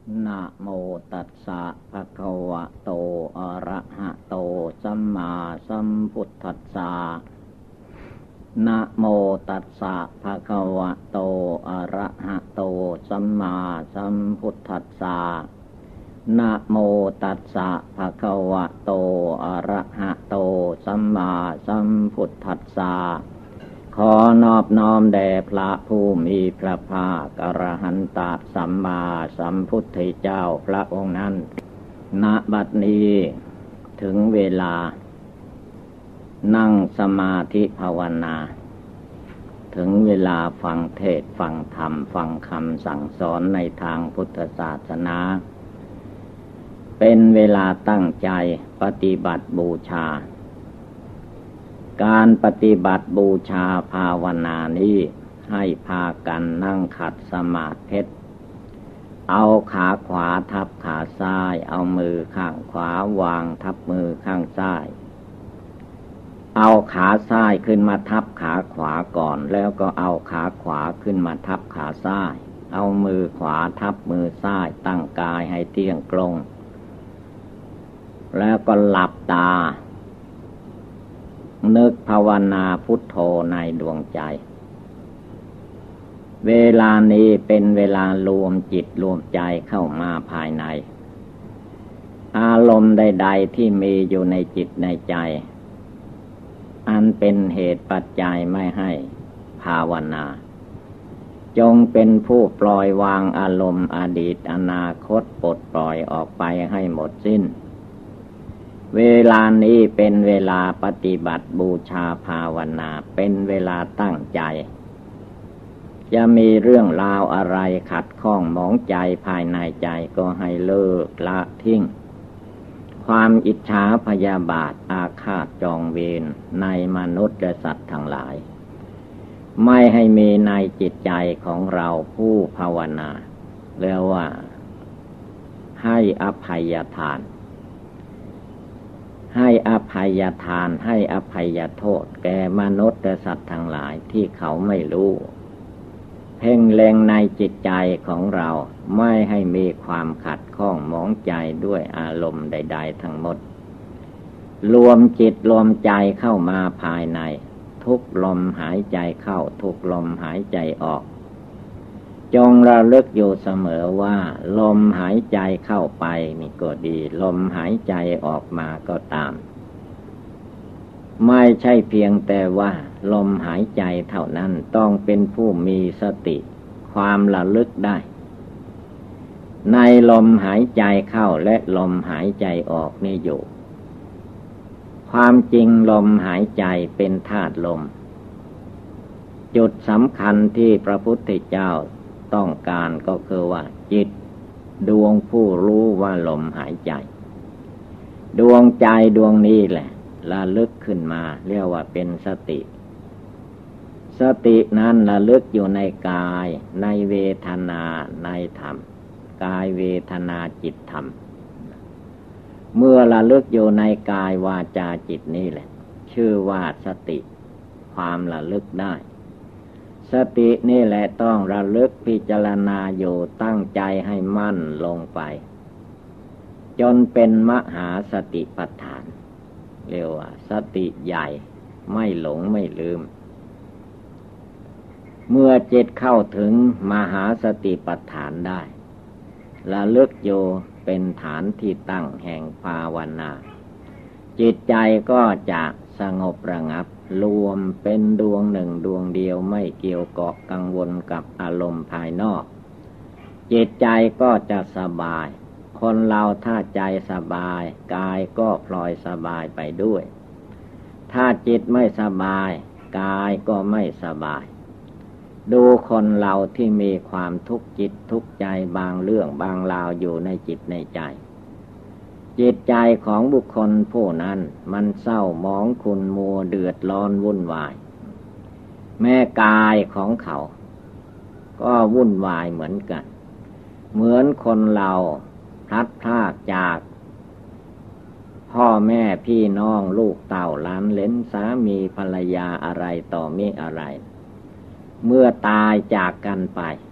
นะโมตัสสะภะคะวะโตอะระหะโตสัมมาสัมพุทธัสสะนะโมตัสสะภะคะวะโตอะระหะโตสัมมาสัมพุทธัสสะนะโมตัสสะภะคะวะโตอะระหะโตสัมมาสัมพุทธัสสะขอนอบน้อมแด่พระผู้มีพระภาคอรหันตสัมมาสัมพุทธเจ้าพระองค์นั้นณบัดนี้ถึงเวลานั่งสมาธิภาวนาถึงเวลาฟังเทศน์ฟังธรรมฟังคำสั่งสอนในทางพุทธศาสนาเป็นเวลาตั้งใจปฏิบัติบูชาการปฏิบัติบูชาภาวนานี้ให้พากันนั่งขัดสมาธิเอาขาขวาทับขาซ้ายเอามือข้างขวาวางทับมือข้างซ้ายเอาขาซ้ายขึ้นมาทับขาขวาก่อนแล้วก็เอาขาขวาขึ้นมาทับขาซ้ายเอามือขวาทับมือซ้ายตั้งกายให้เที่ยงตรงแล้วก็หลับตานึกภาวนาพุทโธในดวงใจเวลานี้เป็นเวลารวมจิตรวมใจเข้ามาภายในอารมณ์ใดๆที่มีอยู่ในจิตในใจอันเป็นเหตุปัจจัยไม่ให้ภาวนาจงเป็นผู้ปล่อยวางอารมณ์อดีตอนาคตปลดปล่อยออกไปให้หมดสิ้นเวลานี้เป็นเวลาปฏิบัติบูชาภาวนาเป็นเวลาตั้งใจจะมีเรื่องราวอะไรขัดข้องหมองใจภายในใจก็ให้เลิกละทิ้งความอิจฉาพยาบาทอาฆาตจองเวรในมนุษย์และสัตว์ทั้งหลายไม่ให้มีในจิตใจของเราผู้ภาวนาเรียกว่าให้อภัยทานให้อภัยทานให้อภัยโทษแก่มนุษย์และสัตว์ทั้งหลายที่เขาไม่รู้เพ่งเล็งในจิตใจของเราไม่ให้มีความขัดข้องหมองใจด้วยอารมณ์ใดๆทั้งหมดรวมจิตรวมใจเข้ามาภายในทุกลมหายใจเข้าทุกลมหายใจออกจงระลึกอยู่เสมอว่าลมหายใจเข้าไปนี่ก็ดีลมหายใจออกมาก็ตามไม่ใช่เพียงแต่ว่าลมหายใจเท่านั้นต้องเป็นผู้มีสติความระลึกได้ในลมหายใจเข้าและลมหายใจออกนี่อยู่ความจริงลมหายใจเป็นธาตุลมจุดสำคัญที่พระพุทธเจ้าต้องการก็คือว่าจิตดวงผู้รู้ว่าลมหายใจดวงใจดวงนี้แหละระลึกขึ้นมาเรียกว่าเป็นสติสตินั้นระลึกอยู่ในกายในเวทนาในธรรมกายเวทนาจิตธรรมเมื่อระลึกอยู่ในกายวาจาจิตนี่แหละชื่อว่าสติความระลึกได้สตินี่แหละต้องระลึกพิจารณาอยู่ตั้งใจให้มั่นลงไปจนเป็นมหาสติปัฏฐานเรียกว่าสติใหญ่ไม่หลงไม่ลืมเมื่อจิตเข้าถึงมหาสติปัฏฐานได้ระลึกอยู่เป็นฐานที่ตั้งแห่งภาวนาจิตใจก็จะสงบระงับรวมเป็นดวงหนึ่งดวงเดียวไม่เกี่ยวเกาะกังวลกับอารมณ์ภายนอกจิตใจก็จะสบายคนเราถ้าใจสบายกายก็พลอยสบายไปด้วยถ้าจิตไม่สบายกายก็ไม่สบายดูคนเราที่มีความทุกข์จิตทุกข์ใจบางเรื่องบางราวอยู่ในจิตในใจจิตใจของบุคคลผู้นั้นมันเศร้าหมองขุ่นมัวเดือดร้อนวุ่นวายแม้กายของเขาก็วุ่นวายเหมือนกันเหมือนคนเราพลัดพรากจากพ่อแม่พี่น้องลูกเต่าหลานเหลนสามีภรรยาอะไรต่อมีอะไรเมื่อตายจากกันไป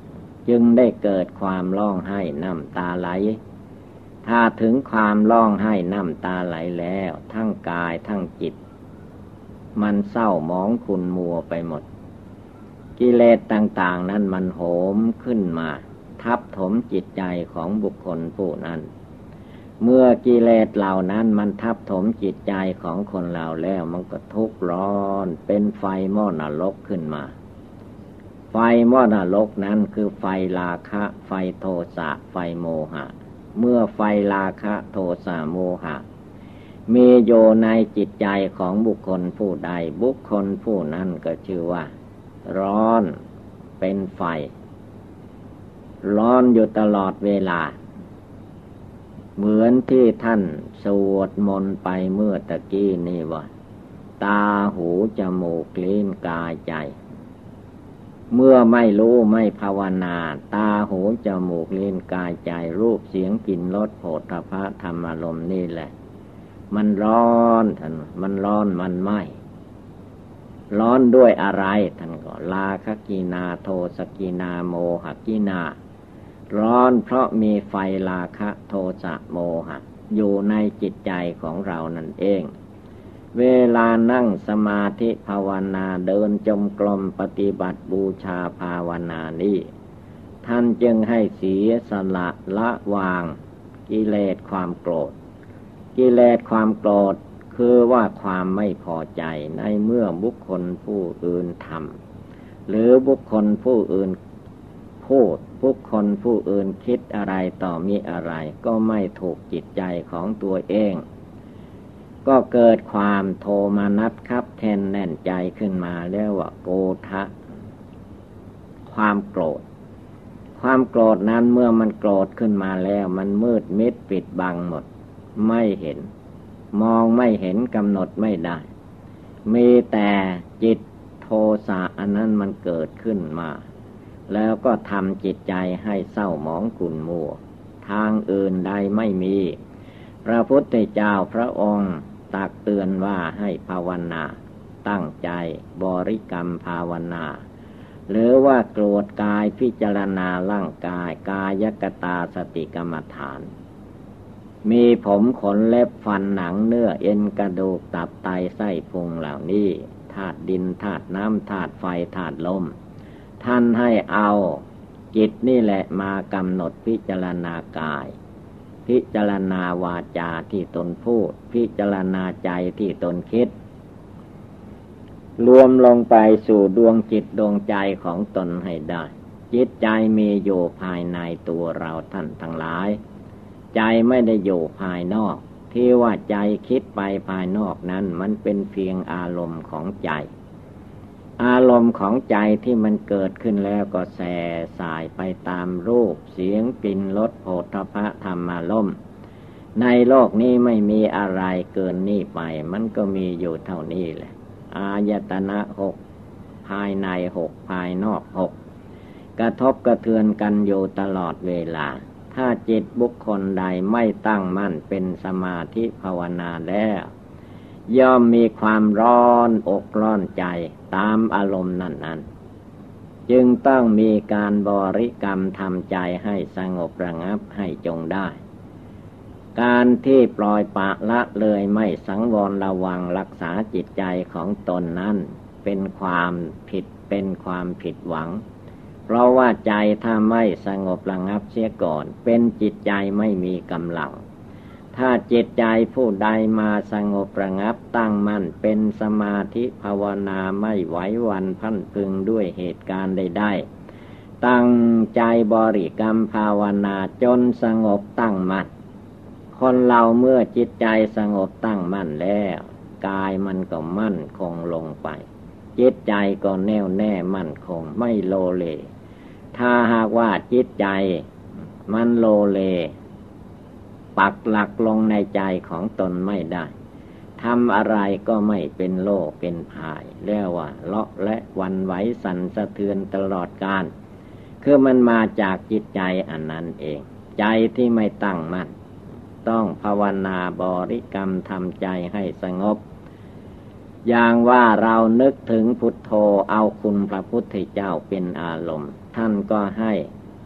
จึงได้เกิดความร้องไห้น้ำตาไหลถ้าถึงความร้องไห้น้ำตาไหลแล้วทั้งกายทั้งจิตมันเศร้าหมองขุ่นมัวไปหมดกิเลสต่างๆนั้นมันโหมขึ้นมาทับถมจิตใจของบุคคลผู้นั้นเมื่อกิเลสเหล่านั้นมันทับถมจิตใจของคนเราแล้วมันก็ทุกข์ร้อนเป็นไฟหม้อนรกขึ้นมาไฟหม้อนรกนั้นคือไฟราคะไฟโทสะไฟโมหะเมื่อไฟราคะโทสะโมหะมีอยู่ในจิตใจของบุคคลผู้ใดบุคคลผู้นั้นก็ชื่อว่าร้อนเป็นไฟร้อนอยู่ตลอดเวลาเหมือนที่ท่านสวดมนต์ไปเมื่อตะกี้นี่ว่าตาหูจมูกลิ้นกายใจเมื่อไม่รู้ไม่ภาวนาตาหูจมูกลิ้นกายใจรูปเสียงกลิ่นรสโผฏฐัพพะธรรมอารมณ์นี่แหละมันร้อนท่านมันร้อนมันไหม้ร้อนด้วยอะไรท่านก็ราคะกีนาโทสกีนาโมหกีนาร้อนเพราะมีไฟราคะโทสะโมหะอยู่ในจิตใจของเรานั่นเองเวลานั่งสมาธิภาวนาเดินจงกรมปฏิบัติบูชาภาวนานี้ท่านจึงให้เสียสละละวางกิเลสความโกรธกิเลสความโกรธคือว่าความไม่พอใจในเมื่อบุคคลผู้อื่นทำหรือบุคคลผู้อื่นพูดบุคคลผู้อื่นคิดอะไรต่อมีอะไรก็ไม่ถูกจิตใจของตัวเองก็เกิดความโทมนัสคับแค้นแน่นใจขึ้นมาเรียกว่าโกฏะความโกรธความโกรธนั้นเมื่อมันโกรธขึ้นมาแล้วมันมืดมิดปิดบังหมดไม่เห็นมองไม่เห็นกำหนดไม่ได้มีแต่จิตโทสะอันนั้นมันเกิดขึ้นมาแล้วก็ทำจิตใจให้เศร้าหมองขุ่นมัวทางอื่นใดไม่มีพระพุทธเจ้าพระองค์ตักเตือนว่าให้ภาวนาตั้งใจบริกรรมภาวนาหรือว่าโกรธกายพิจารณาร่างกายกายกตาสติกรรมฐานมีผมขนเล็บฟันหนังเนื้อเอ็นกระดูกตับไตไส้พุงเหล่านี้ธาตุดินธาตุน้ำธาตุไฟธาตุลมท่านให้เอาจิตนี่แหละมากำหนดพิจารณากายพิจารณาวาจาที่ตนพูดพิจารณาใจที่ตนคิดรวมลงไปสู่ดวงจิตดวงใจของตนให้ได้จิตใจมีอยู่ภายในตัวเราท่านทั้งหลายใจไม่ได้อยู่ภายนอกที่ว่าใจคิดไปภายนอกนั้นมันเป็นเพียงอารมณ์ของใจอารมณ์ของใจที่มันเกิดขึ้นแล้วก็แส่สายไปตามรูปเสียงกลิ่นรสโผฏฐัพพะธรรมารมณ์ในโลกนี้ไม่มีอะไรเกินนี้ไปมันก็มีอยู่เท่านี้แหละอายตนะหกภายในหกภายนอกหกกระทบกระเทือนกันอยู่ตลอดเวลาถ้าจิตบุคคลใดไม่ตั้งมั่นเป็นสมาธิภาวนาแล้วย่อมมีความร้อนอกร้อนใจตามอารมณ์นั้นๆจึงต้องมีการบริกรรมทำใจให้สงบระงับให้จงได้การที่ปล่อยปละละเลยไม่สังวรระวังรักษาจิตใจของตนนั้นเป็นความผิดเป็นความผิดหวังเพราะว่าใจถ้าไม่สงบระงับเสียก่อนเป็นจิตใจไม่มีกำลังถ้าจิตใจผู้ใดมาสงบระงับตั้งมั่นเป็นสมาธิภาวนาไม่ไหวหวั่นพลันพรึงด้วยเหตุการณ์ใดๆตั้งใจบริกรรมภาวนาจนสงบตั้งมั่นคนเราเมื่อจิตใจสงบตั้งมั่นแล้วกายมันก็มั่นคงลงไปจิตใจก็แน่วแน่มั่นคงไม่โลเลถ้าหากว่าจิตใจมันโลเลปักหลักลงในใจของตนไม่ได้ทำอะไรก็ไม่เป็นโลเป็นภายเรียกว่าเลาะและวันไหวสั่นสะเทือนตลอดกาลคือมันมาจากจิตใจอันนั้นเองใจที่ไม่ตั้งมั่นต้องภาวนาบริกรรมทำใจให้สงบอย่างว่าเรานึกถึงพุทโธเอาคุณพระพุทธเจ้าเป็นอารมณ์ท่านก็ให้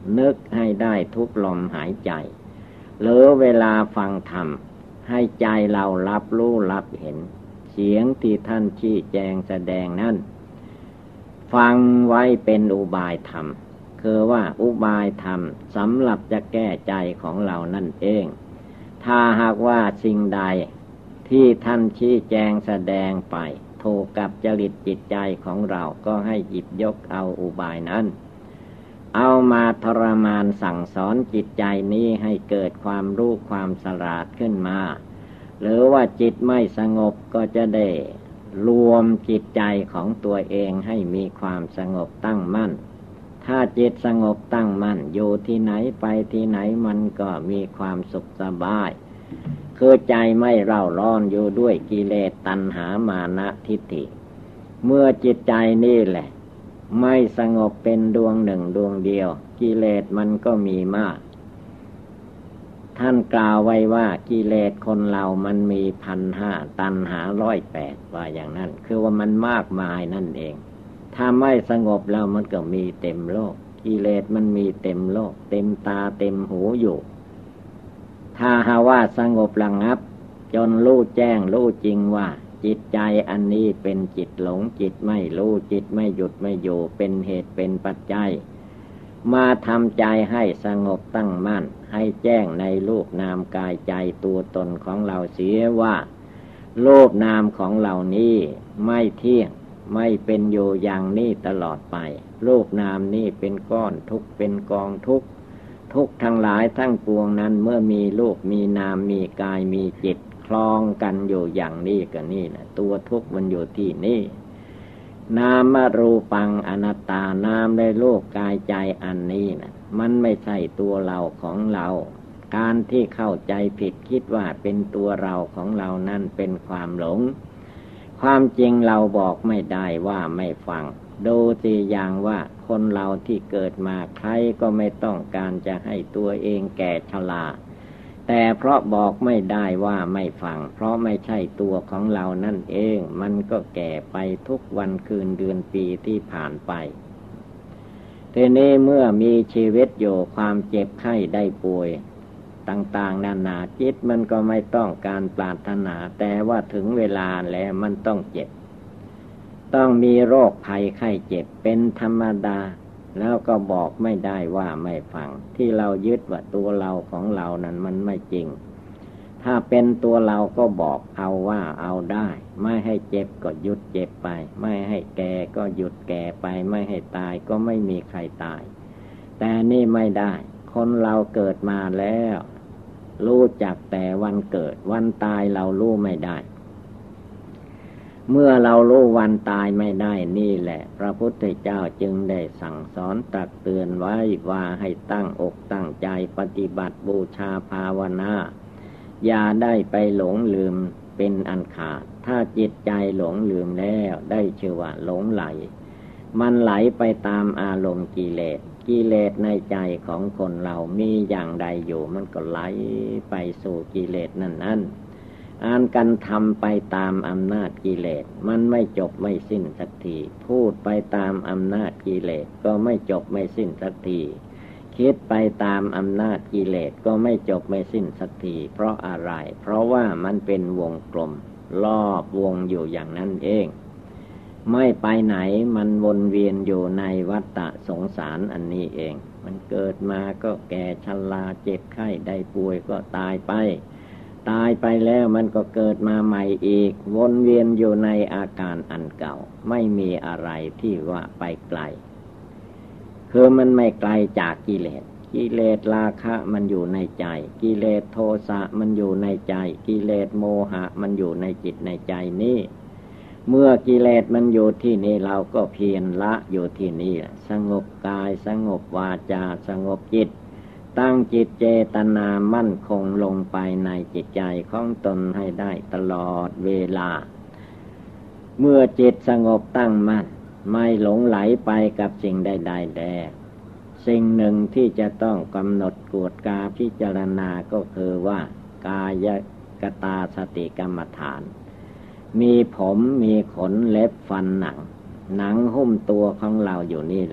นึกให้ได้ทุกลมหายใจหรือเวลาฟังธรรมให้ใจเรารับรู้รับเห็นเสียงที่ท่านชี้แจงแสดงนั้นฟังไว้เป็นอุบายธรรมคือว่าอุบายธรรมสำหรับจะแก้ใจของเรานั่นเองถ้าหากว่าสิ่งใดที่ท่านชี้แจงแสดงไปถูกกับจริตจิตใจของเราก็ให้หยิบยกเอาอุบายนั้นเอามาทรมานสั่งสอนจิตใจนี้ให้เกิดความรู้ความฉลาดขึ้นมาหรือว่าจิตไม่สงบก็จะได้รวมจิตใจของตัวเองให้มีความสงบตั้งมั่นถ้าจิตสงบตั้งมั่นอยู่ที่ไหนไปที่ไหนมันก็มีความสุขสบายคือใจไม่เร่าร้อนอยู่ด้วยกิเลสตัณหามานะทิฏฐิเมื่อจิตใจนี่แหละไม่สงบเป็นดวงหนึ่งดวงเดียวกิเลสมันก็มีมากท่านกล่าวไว้ว่ากิเลสคนเรามันมี1,500ตัณหา108ว่าอย่างนั้นคือว่ามันมากมายนั่นเองถ้าไม่สงบแล้วมันก็มีเต็มโลกกิเลสมันมีเต็มโลกเต็มตาเต็มหูอยู่ถ้าหาว่าสงบระงับจนรู้แจ้งรู้จริงว่าจิตใจอันนี้เป็นจิตหลงจิตไม่รู้จิตไม่หยุดไม่อยู่เป็นเหตุเป็นปัจจัยมาทำใจให้สงบตั้งมั่นให้แจ้งในรูปนามกายใจตัวตนของเราเสียว่ารูปนามของเหล่านี้ไม่เที่ยงไม่เป็นอยู่อย่างนี้ตลอดไปรูปนามนี้เป็นก้อนทุกข์เป็นกองทุกข์ทุกข์ทั้งหลายทั้งปวงนั้นเมื่อมีรูปมีนามมีกายมีจิตคลองกันอยู่อย่างนี้ก็นี่นะตัวทุกข์มันอยู่ที่นี่นามรูปังอนัตตานามในโลกกายใจอันนี้นะมันไม่ใช่ตัวเราของเราการที่เข้าใจผิดคิดว่าเป็นตัวเราของเรานั่นเป็นความหลงความจริงเราบอกไม่ได้ว่าไม่ฟังดูสิอย่างว่าคนเราที่เกิดมาใครก็ไม่ต้องการจะให้ตัวเองแก่ชราแต่เพราะบอกไม่ได้ว่าไม่ฟังเพราะไม่ใช่ตัวของเรานั่นเองมันก็แก่ไปทุกวันคืนเดือนปีที่ผ่านไปทีนี้เมื่อมีชีวิตอยู่ความเจ็บไข้ได้ป่วยต่างๆนานาจิตมันก็ไม่ต้องการปรารถนาแต่ว่าถึงเวลาแล้วมันต้องเจ็บต้องมีโรคภัยไข้เจ็บเป็นธรรมดาแล้วก็บอกไม่ได้ว่าไม่ฟังที่เรายึดว่าตัวเราของเรานั้นมันไม่จริงถ้าเป็นตัวเราก็บอกเอาว่าเอาได้ไม่ให้เจ็บก็หยุดเจ็บไปไม่ให้แก่ก็หยุดแก่ไปไม่ให้ตายก็ไม่มีใครตายแต่นี่ไม่ได้คนเราเกิดมาแล้วรู้จักแต่วันเกิดวันตายเรารู้ไม่ได้เมื่อเรารู้วันตายไม่ได้นี่แหละพระพุทธเจ้าจึงได้สั่งสอนตรัสเตือนไว้ว่าให้ตั้งอกตั้งใจปฏิบัติบูชาภาวนาอย่าได้ไปหลงลืมเป็นอันขาดถ้าจิตใจหลงลืมแล้วได้ชื่อว่าหลงไหลมันไหลไปตามอารมณ์กิเลสกิเลสในใจของคนเรามีอย่างใดอยู่มันก็ไหลไปสู่กิเลสนั่นอ่านกันทำไปตามอำนาจกิเลสมันไม่จบไม่สิ้นสักทีพูดไปตามอำนาจกิเลสก็ไม่จบไม่สิ้นสักทีคิดไปตามอำนาจกิเลสก็ไม่จบไม่สิ้นสักทีเพราะอะไรเพราะว่ามันเป็นวงกลมรอบวงอยู่อย่างนั้นเองไม่ไปไหนมันวนเวียนอยู่ในวัฏฏะสงสารอันนี้เองมันเกิดมาก็แก่ชราเจ็บไข้ได้ป่วยก็ตายไปแล้วมันก็เกิดมาใหม่อีกวนเวียนอยู่ในอาการอันเก่าไม่มีอะไรที่ว่าไปไกลคือมันไม่ไกลจากกิเลสราคะมันอยู่ในใจกิเลสโทสะมันอยู่ในใจกิเลสโมหะมันอยู่ในจิตในใจนี้เมื่อกิเลสมันอยู่ที่นี่เราก็เพียรละอยู่ที่นี่สงบกายสงบวาจาสงบจิตตั้งจิตเจตนามั่นคงลงไปในจิตใจของตนให้ได้ตลอดเวลาเมื่อจิตสงบตั้งมั่นไม่หลงไหลไปกับสิ่งใดๆแล้วสิ่งหนึ่งที่จะต้องกำหนดกวดกาพิจารณาก็คือว่ากายกตาสติกรรมฐานมีผมมีขนเล็บฟันหนังหุ้มตัวของเราอยู่นี่แหละ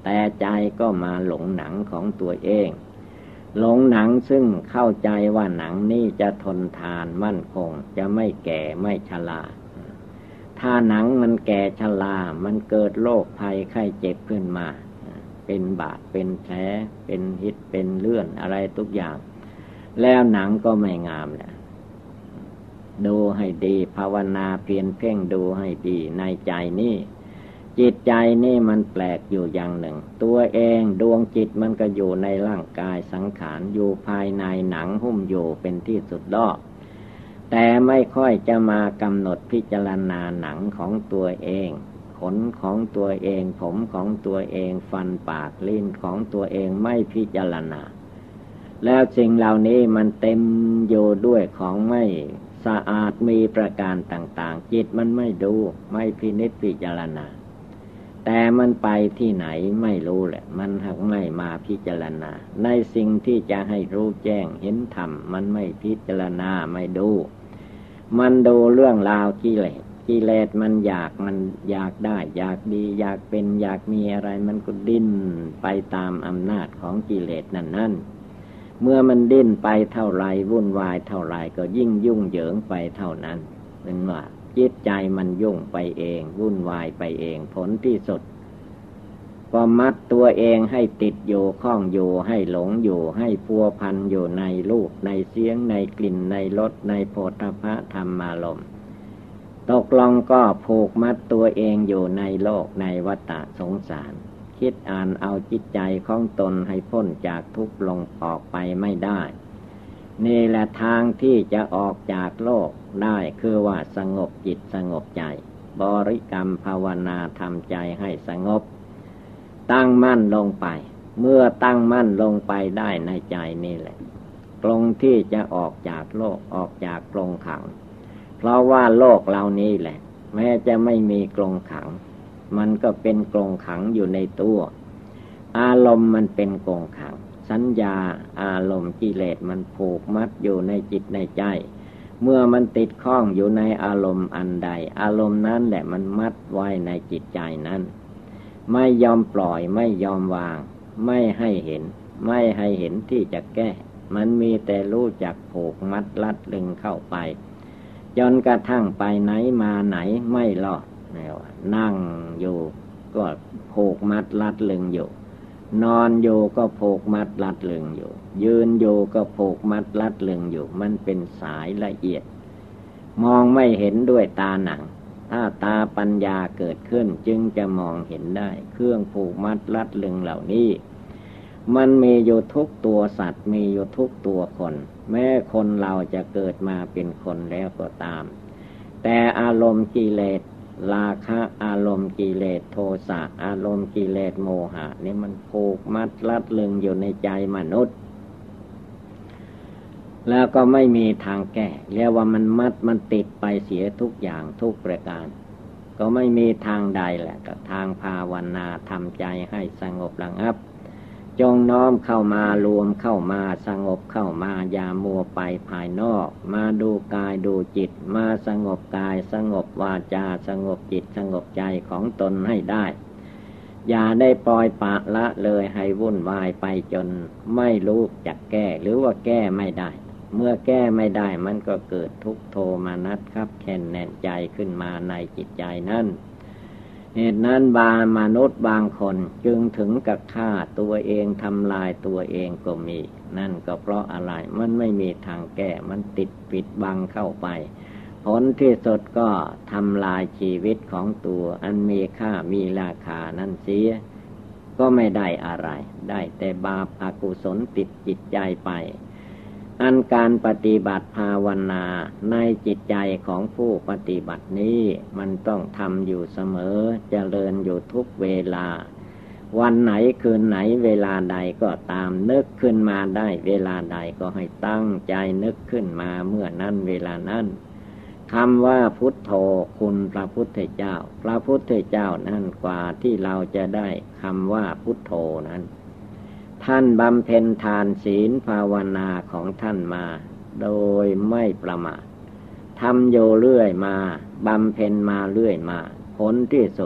แต่ใจก็มาหลงหนังของตัวเองหลงหนังซึ่งเข้าใจว่าหนังนี้จะทนทานมั่นคงจะไม่แก่ไม่ชราถ้าหนังมันแก่ชรามันเกิดโรคภัยไข้เจ็บขึ้นมาเป็นบาดเป็นแผลเป็นหิดเป็นเลื่อนอะไรทุกอย่างแล้วหนังก็ไม่งามแหละดูให้ดีภาวนาเพียรเพ่งดูให้ดีในใจนี่จิตใจนี่มันแปลกอยู่อย่างหนึ่งตัวเองดวงจิตมันก็อยู่ในร่างกายสังขารอยู่ภายในหนังหุ้มอยู่เป็นที่สุดรอบแต่ไม่ค่อยจะมากำหนดพิจารณาหนังของตัวเองขนของตัวเองผมของตัวเองฟันปากลิ้นของตัวเองไม่พิจารณาแล้วสิ่งเหล่านี้มันเต็มอยู่ด้วยของไม่สะอาดมีประการต่างๆจิตมันไม่ดูไม่พินิจพิจารณาแต่มันไปที่ไหนไม่รู้แหละมันหักไม่มาพิจารณาในสิ่งที่จะให้รู้แจ้งเห็นธรรมมันไม่พิจารณาไม่ดูมันดูเรื่องราวกิเลสมันอยากได้อยากดีอยากเป็นอยากมีอะไรมันก็ดิ้นไปตามอำนาจของกิเลสนั่นเมื่อมันดิ้นไปเท่าไรวุ่นวายเท่าไรก็ยิ่งยุ่งเหยิงไปเท่านั้นเป็นว่าจิตใจมันยุ่งไปเองวุ่นวายไปเองผลที่สุดก็มัดตัวเองให้ติดอยู่ข้องอยู่ให้หลงอยู่ให้พัวพันอยู่ในรูปในเสียงในกลิ่นในรสในโผฏฐัพพะธรรมารมณ์ตกลงก็ผูกมัดตัวเองอยู่ในโลกในวัฏสงสารคิดอ่านเอาจิตใจของตนให้พ้นจากทุกข์ลงออกไปไม่ได้นี่แหละทางที่จะออกจากโลกได้คือว่าสงบจิตสงบใจบริกรรมภาวนาทำใจให้สงบตั้งมั่นลงไปเมื่อตั้งมั่นลงไปได้ในใจนี่แหละกลงที่จะออกจากโลกออกจากกรงขังเพราะว่าโลกเหล่านี้แหละแม้จะไม่มีกรงขังมันก็เป็นกรงขังอยู่ในตัวอารมณ์มันเป็นกรงขังสัญญาอารมณ์กิเลสมันผูกมัดอยู่ในจิตในใจเมื่อมันติดข้องอยู่ในอารมณ์อันใดอารมณ์นั้นแหละมันมัดไว้ในจิตใจนั้นไม่ยอมปล่อยไม่ยอมวางไม่ให้เห็นที่จะแก้มันมีแต่รู้จักผูกมัดลัดลึงเข้าไปจนกระทั่งไปไหนมาไหนไม่รอดนั่งอยู่ก็ผูกมัดลัดลึงอยู่นอนอยู่ก็ผูกมัดลัดลึงอยู่ยืนอยู่ก็ผูกมัดลัดลึงอยู่มันเป็นสายละเอียดมองไม่เห็นด้วยตาหนังถ้าตาปัญญาเกิดขึ้นจึงจะมองเห็นได้เครื่องผูกมัดลัดลึงเหล่านี้มันมีอยู่ทุกตัวสัตว์มีอยู่ทุกตัวคนแม้คนเราจะเกิดมาเป็นคนแล้วก็ตามแต่อารมณ์กิเลสราคะอารมณ์กิเลสโทสะอารมณ์กิเลสโมหะนี่มันผูกมัดลัดลึงอยู่ในใจมนุษย์แล้วก็ไม่มีทางแก้เรียกว่ามันมัดมันติดไปเสียทุกอย่างทุกประการก็ไม่มีทางใดแหละก็ทางภาวนาทำใจให้สงบระงับจงน้อมเข้ามารวมเข้ามาสงบเข้ามาอย่ามัวไปภายนอกมาดูกายดูจิตมาสงบกายสงบวาจาสงบจิตสงบใจของตนให้ได้อย่าได้ปล่อยปละละเลยให้วุ่นวายไปจนไม่รู้จักแก้หรือว่าแก้ไม่ได้เมื่อแก้ไม่ได้มันก็เกิดทุกข์โทมนัสครับแค้นแน่นใจขึ้นมาในจิตใจนั้นเหตุนั้นมนุษย์บางคนจึงถึงกับฆ่าตัวเองทำลายตัวเองก็มีนั่นก็เพราะอะไรมันไม่มีทางแก้มันติดปิดบังเข้าไปผลที่สุดก็ทำลายชีวิตของตัวอันมีค่ามีราคานั่นเสียก็ไม่ได้อะไรได้แต่บาปอกุศลติดจิตใจไปอันการปฏิบัติภาวนาในจิตใจของผู้ปฏิบัตินี้มันต้องทำอยู่เสมอเจริญอยู่ทุกเวลาวันไหนคืนไหนเวลาใดก็ตามนึกขึ้นมาได้เวลาใดก็ให้ตั้งใจนึกขึ้นมาเมื่อนั้นเวลานั้นคำว่าพุทโธคุณพระพุทธเจ้าพระพุทธเจ้านั่นกว่าที่เราจะได้คำว่าพุทโธนั้นท่านบำเพ็ญทานศีลภาวนาของท่านมาโดยไม่ประมาททำโยเรื่อยมาบำเพ็ญมาเรื่อยมาผลที่สุด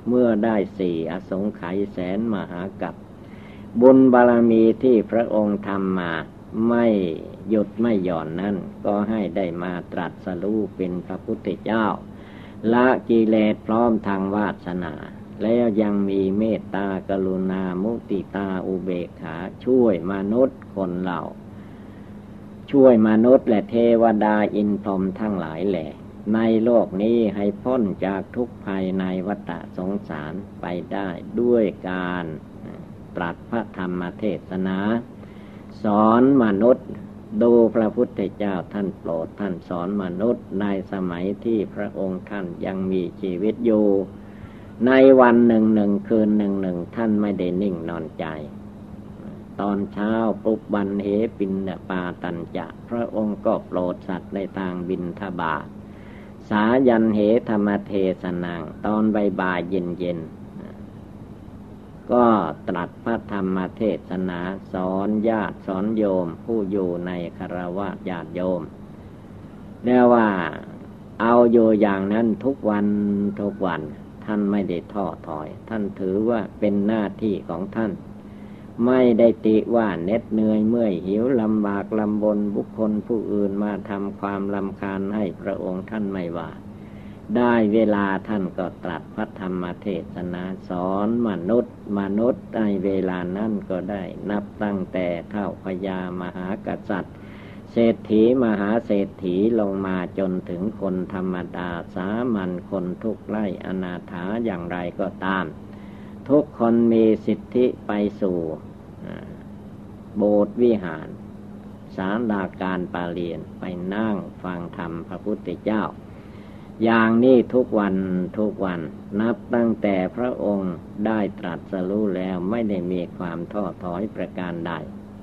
เมื่อได้4 อสงไขยแสนมหากัปบุญบารมีที่พระองค์ทำมาไม่หยุดไม่หย่อนนั้นก็ให้ได้มาตรัสรู้เป็นพระพุทธเจ้าละกิเลสพร้อมทางวาสนาแล้วยังมีเมตตากรุณามุติตาอุเบกขาช่วยมนุษย์คนเราช่วยมนุษย์และเทวดาอินทร์พรหมทั้งหลายแหละในโลกนี้ให้พ้นจากทุกข์ภัยในวัฏสงสารไปได้ด้วยการตรัสพระธรรมเทศนาสอนมนุษย์ดูพระพุทธเจ้าท่านโปรดท่านสอนมนุษย์ในสมัยที่พระองค์ท่านยังมีชีวิตอยู่ในวันหนึ่งคืนหนึ่งท่านไม่ได้นิ่งนอนใจตอนเช้าปุบบันเหปินปาตัญจะพระองค์ก็โปรดสัตว์ในทางบิณฑบาตสายันเหธรรมเทศนังตอนบ่ายเย็นก็ตรัสพระธรรมเทศนาสอนญาติสอนโยมผู้อยู่ในคฤหัสถ์ญาติโยมเรียกว่าเอาอยู่อย่างนั้นทุกวันท่านไม่ได้ท้อถอยท่านถือว่าเป็นหน้าที่ของท่านไม่ได้ติว่าเหน็ดเหนื่อยเมื่อยหิวลำบากลำบนบุคคลผู้อื่นมาทำความรำคาญให้พระองค์ท่านไม่ว่าได้เวลาท่านก็ตรัสพระธรรมเทศนาสอนมนุษย์ในเวลานั้นก็ได้นับตั้งแต่เท้าพญามหากษัตริย์เศรษฐีมหาเศรษฐีลงมาจนถึงคนธรรมดาสามัญคนทุกข์ไร้อนาถาอย่างไรก็ตามทุกคนมีสิทธิไปสู่โบสถ์วิหารศาลาการประเรียนไปนั่งฟังธรรมพระพุทธเจ้าอย่างนี้ทุกวันนับตั้งแต่พระองค์ได้ตรัสรู้แล้วไม่ได้มีความท้อถอยประการใด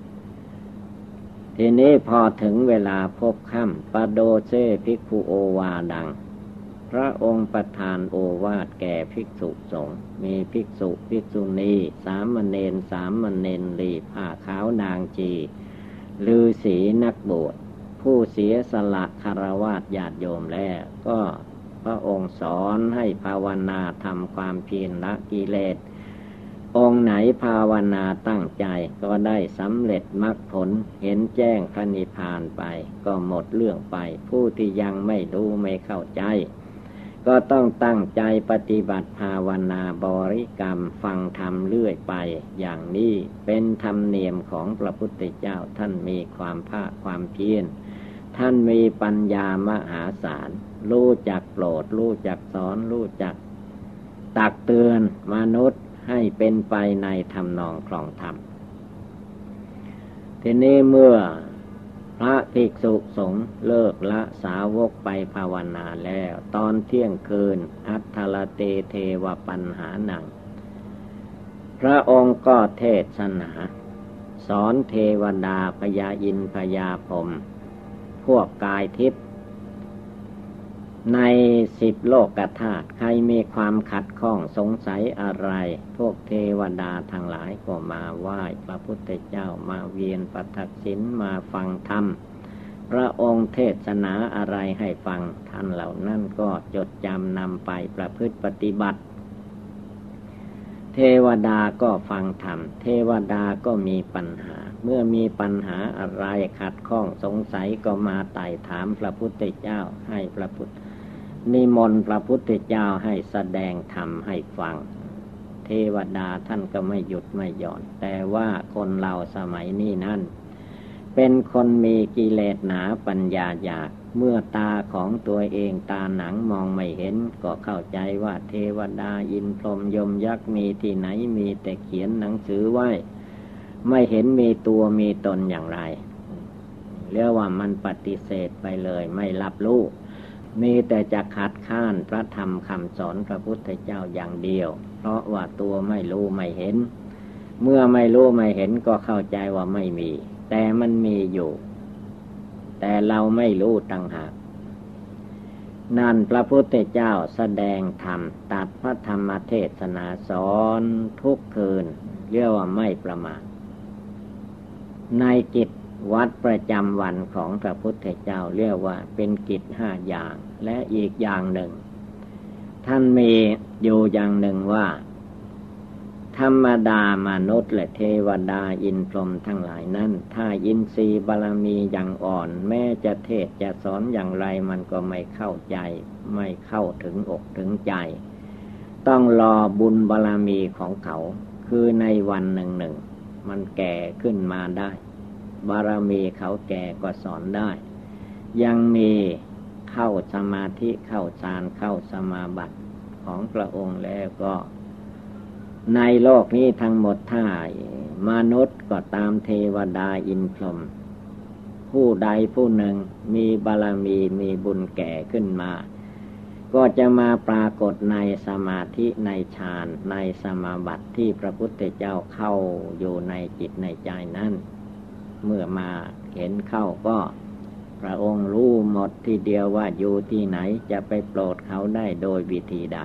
ทีนี้พอถึงเวลาพบค่ำปโดเซภิกขุโอวาดังพระองค์ประทานโอวาทแก่ภิกษุสงฆ์มีภิกษุภิกษุณีสามเณรลีผ้าขาวนางจีฤาษีนักบวชผู้เสียสละคฤหัสถ์ญาติโยมแล้วก็พระองค์สอนให้ภาวนาทำความเพียรละกิเลสองค์ไหนภาวนาตั้งใจก็ได้สำเร็จมรรคผลเห็นแจ้งพระนิพพานไปก็หมดเรื่องไปผู้ที่ยังไม่รู้ไม่เข้าใจก็ต้องตั้งใจปฏิบัติภาวนาบริกรรมฟังธรรมเรื่อยไปอย่างนี้เป็นธรรมเนียมของพระพุทธเจ้าท่านมีความภาคความเพียรท่านมีปัญญามหาศาลรู้จักโปรดรู้จักสอนรู้จักตักเตือนมนุษย์ให้เป็นไปในทำนองครองธรรมทีนี้เมื่อพระภิกษุสงฆ์เลิกละสาวกไปภาวนาแล้วตอนเที่ยงคืนอัฏฐลเตเทวปัญหานังพระองค์ก็เทศนาสอนเทวดาพญาอินทร์พญาพรหมพวกกายทิพย์ใน10 โลกธาตุใครมีความขัดข้องสงสัยอะไรพวกเทวดาทั้งหลายก็มาไหว้พระพุทธเจ้ามาเวียนประทักษิณมาฟังธรรมพระองค์เทศนาอะไรให้ฟังท่านเหล่านั้นก็จดจำนำไปประพฤติปฏิบัติเทวดาก็ฟังธรรมเทวดาก็มีปัญหาเมื่อมีปัญหาอะไรขัดข้องสงสัยก็มาไต่ถามพระพุทธเจ้าให้พระพุทธนิมนต์พระพุทธเจ้าให้แสดงธรรมให้ฟังเทวดาท่านก็ไม่หยุดไม่หย่อนแต่ว่าคนเราสมัยนี้นั่นเป็นคนมีกิเลสหนาปัญญาหยาบเมื่อตาของตัวเองตาหนังมองไม่เห็นก็เข้าใจว่าเทวดาอินทร์พรหมยมยักษ์มีที่ไหนมีแต่เขียนหนังสือไว้ไม่เห็นมีตัวมีตนอย่างไรเรียกว่ามันปฏิเสธไปเลยไม่รับรู้มีแต่จะขัดข้านพระธรรมคำสอนพระพุทธเจ้าอย่างเดียวเพราะว่าตัวไม่รู้ไม่เห็นเมื่อไม่รู้ไม่เห็นก็เข้าใจว่าไม่มีแต่มันมีอยู่แต่เราไม่รู้ต่างหากนั่นพระพุทธเจ้าแสดงธรรมตัดพระธรรมเทศนาสอนทุกคืนเรียกว่าไม่ประมาทในกิจวัดประจำวันของพระพุทธเจ้าเรียกว่าเป็นกิจ5 อย่างและอีกอย่างหนึ่งท่านมีอยู่อย่างหนึ่งว่าธรรมดามนุษย์และเทวดาอินทร์พรหมทั้งหลายนั้นถ้าอินทรีย์บารมีอย่างอ่อนแม้จะเทศจะสอนอย่างไรมันก็ไม่เข้าใจไม่เข้าถึงอกถึงใจต้องรอบุญบารมีของเขาคือในวันหนึ่งมันแก่ขึ้นมาได้บารมีเขาแก่ก็สอนได้ยังมีเข้าสมาธิเข้าฌานเข้าสมาบัติของพระองค์แล้วก็ในโลกนี้ทั้งหมดถ้ามนุษย์ก็ตามเทวดาอินทร์พรหมผู้ใดผู้หนึ่งมีบารมีมีบุญแก่ขึ้นมาก็จะมาปรากฏในสมาธิในฌานในสมาบัติที่พระพุทธเจ้าเข้าอยู่ในจิตในใจนั้นเมื่อมาเห็นเข้าก็พระองค์รู้หมดทีเดียวว่าอยู่ที่ไหนจะไปโปรดเขาได้โดยวิธีใด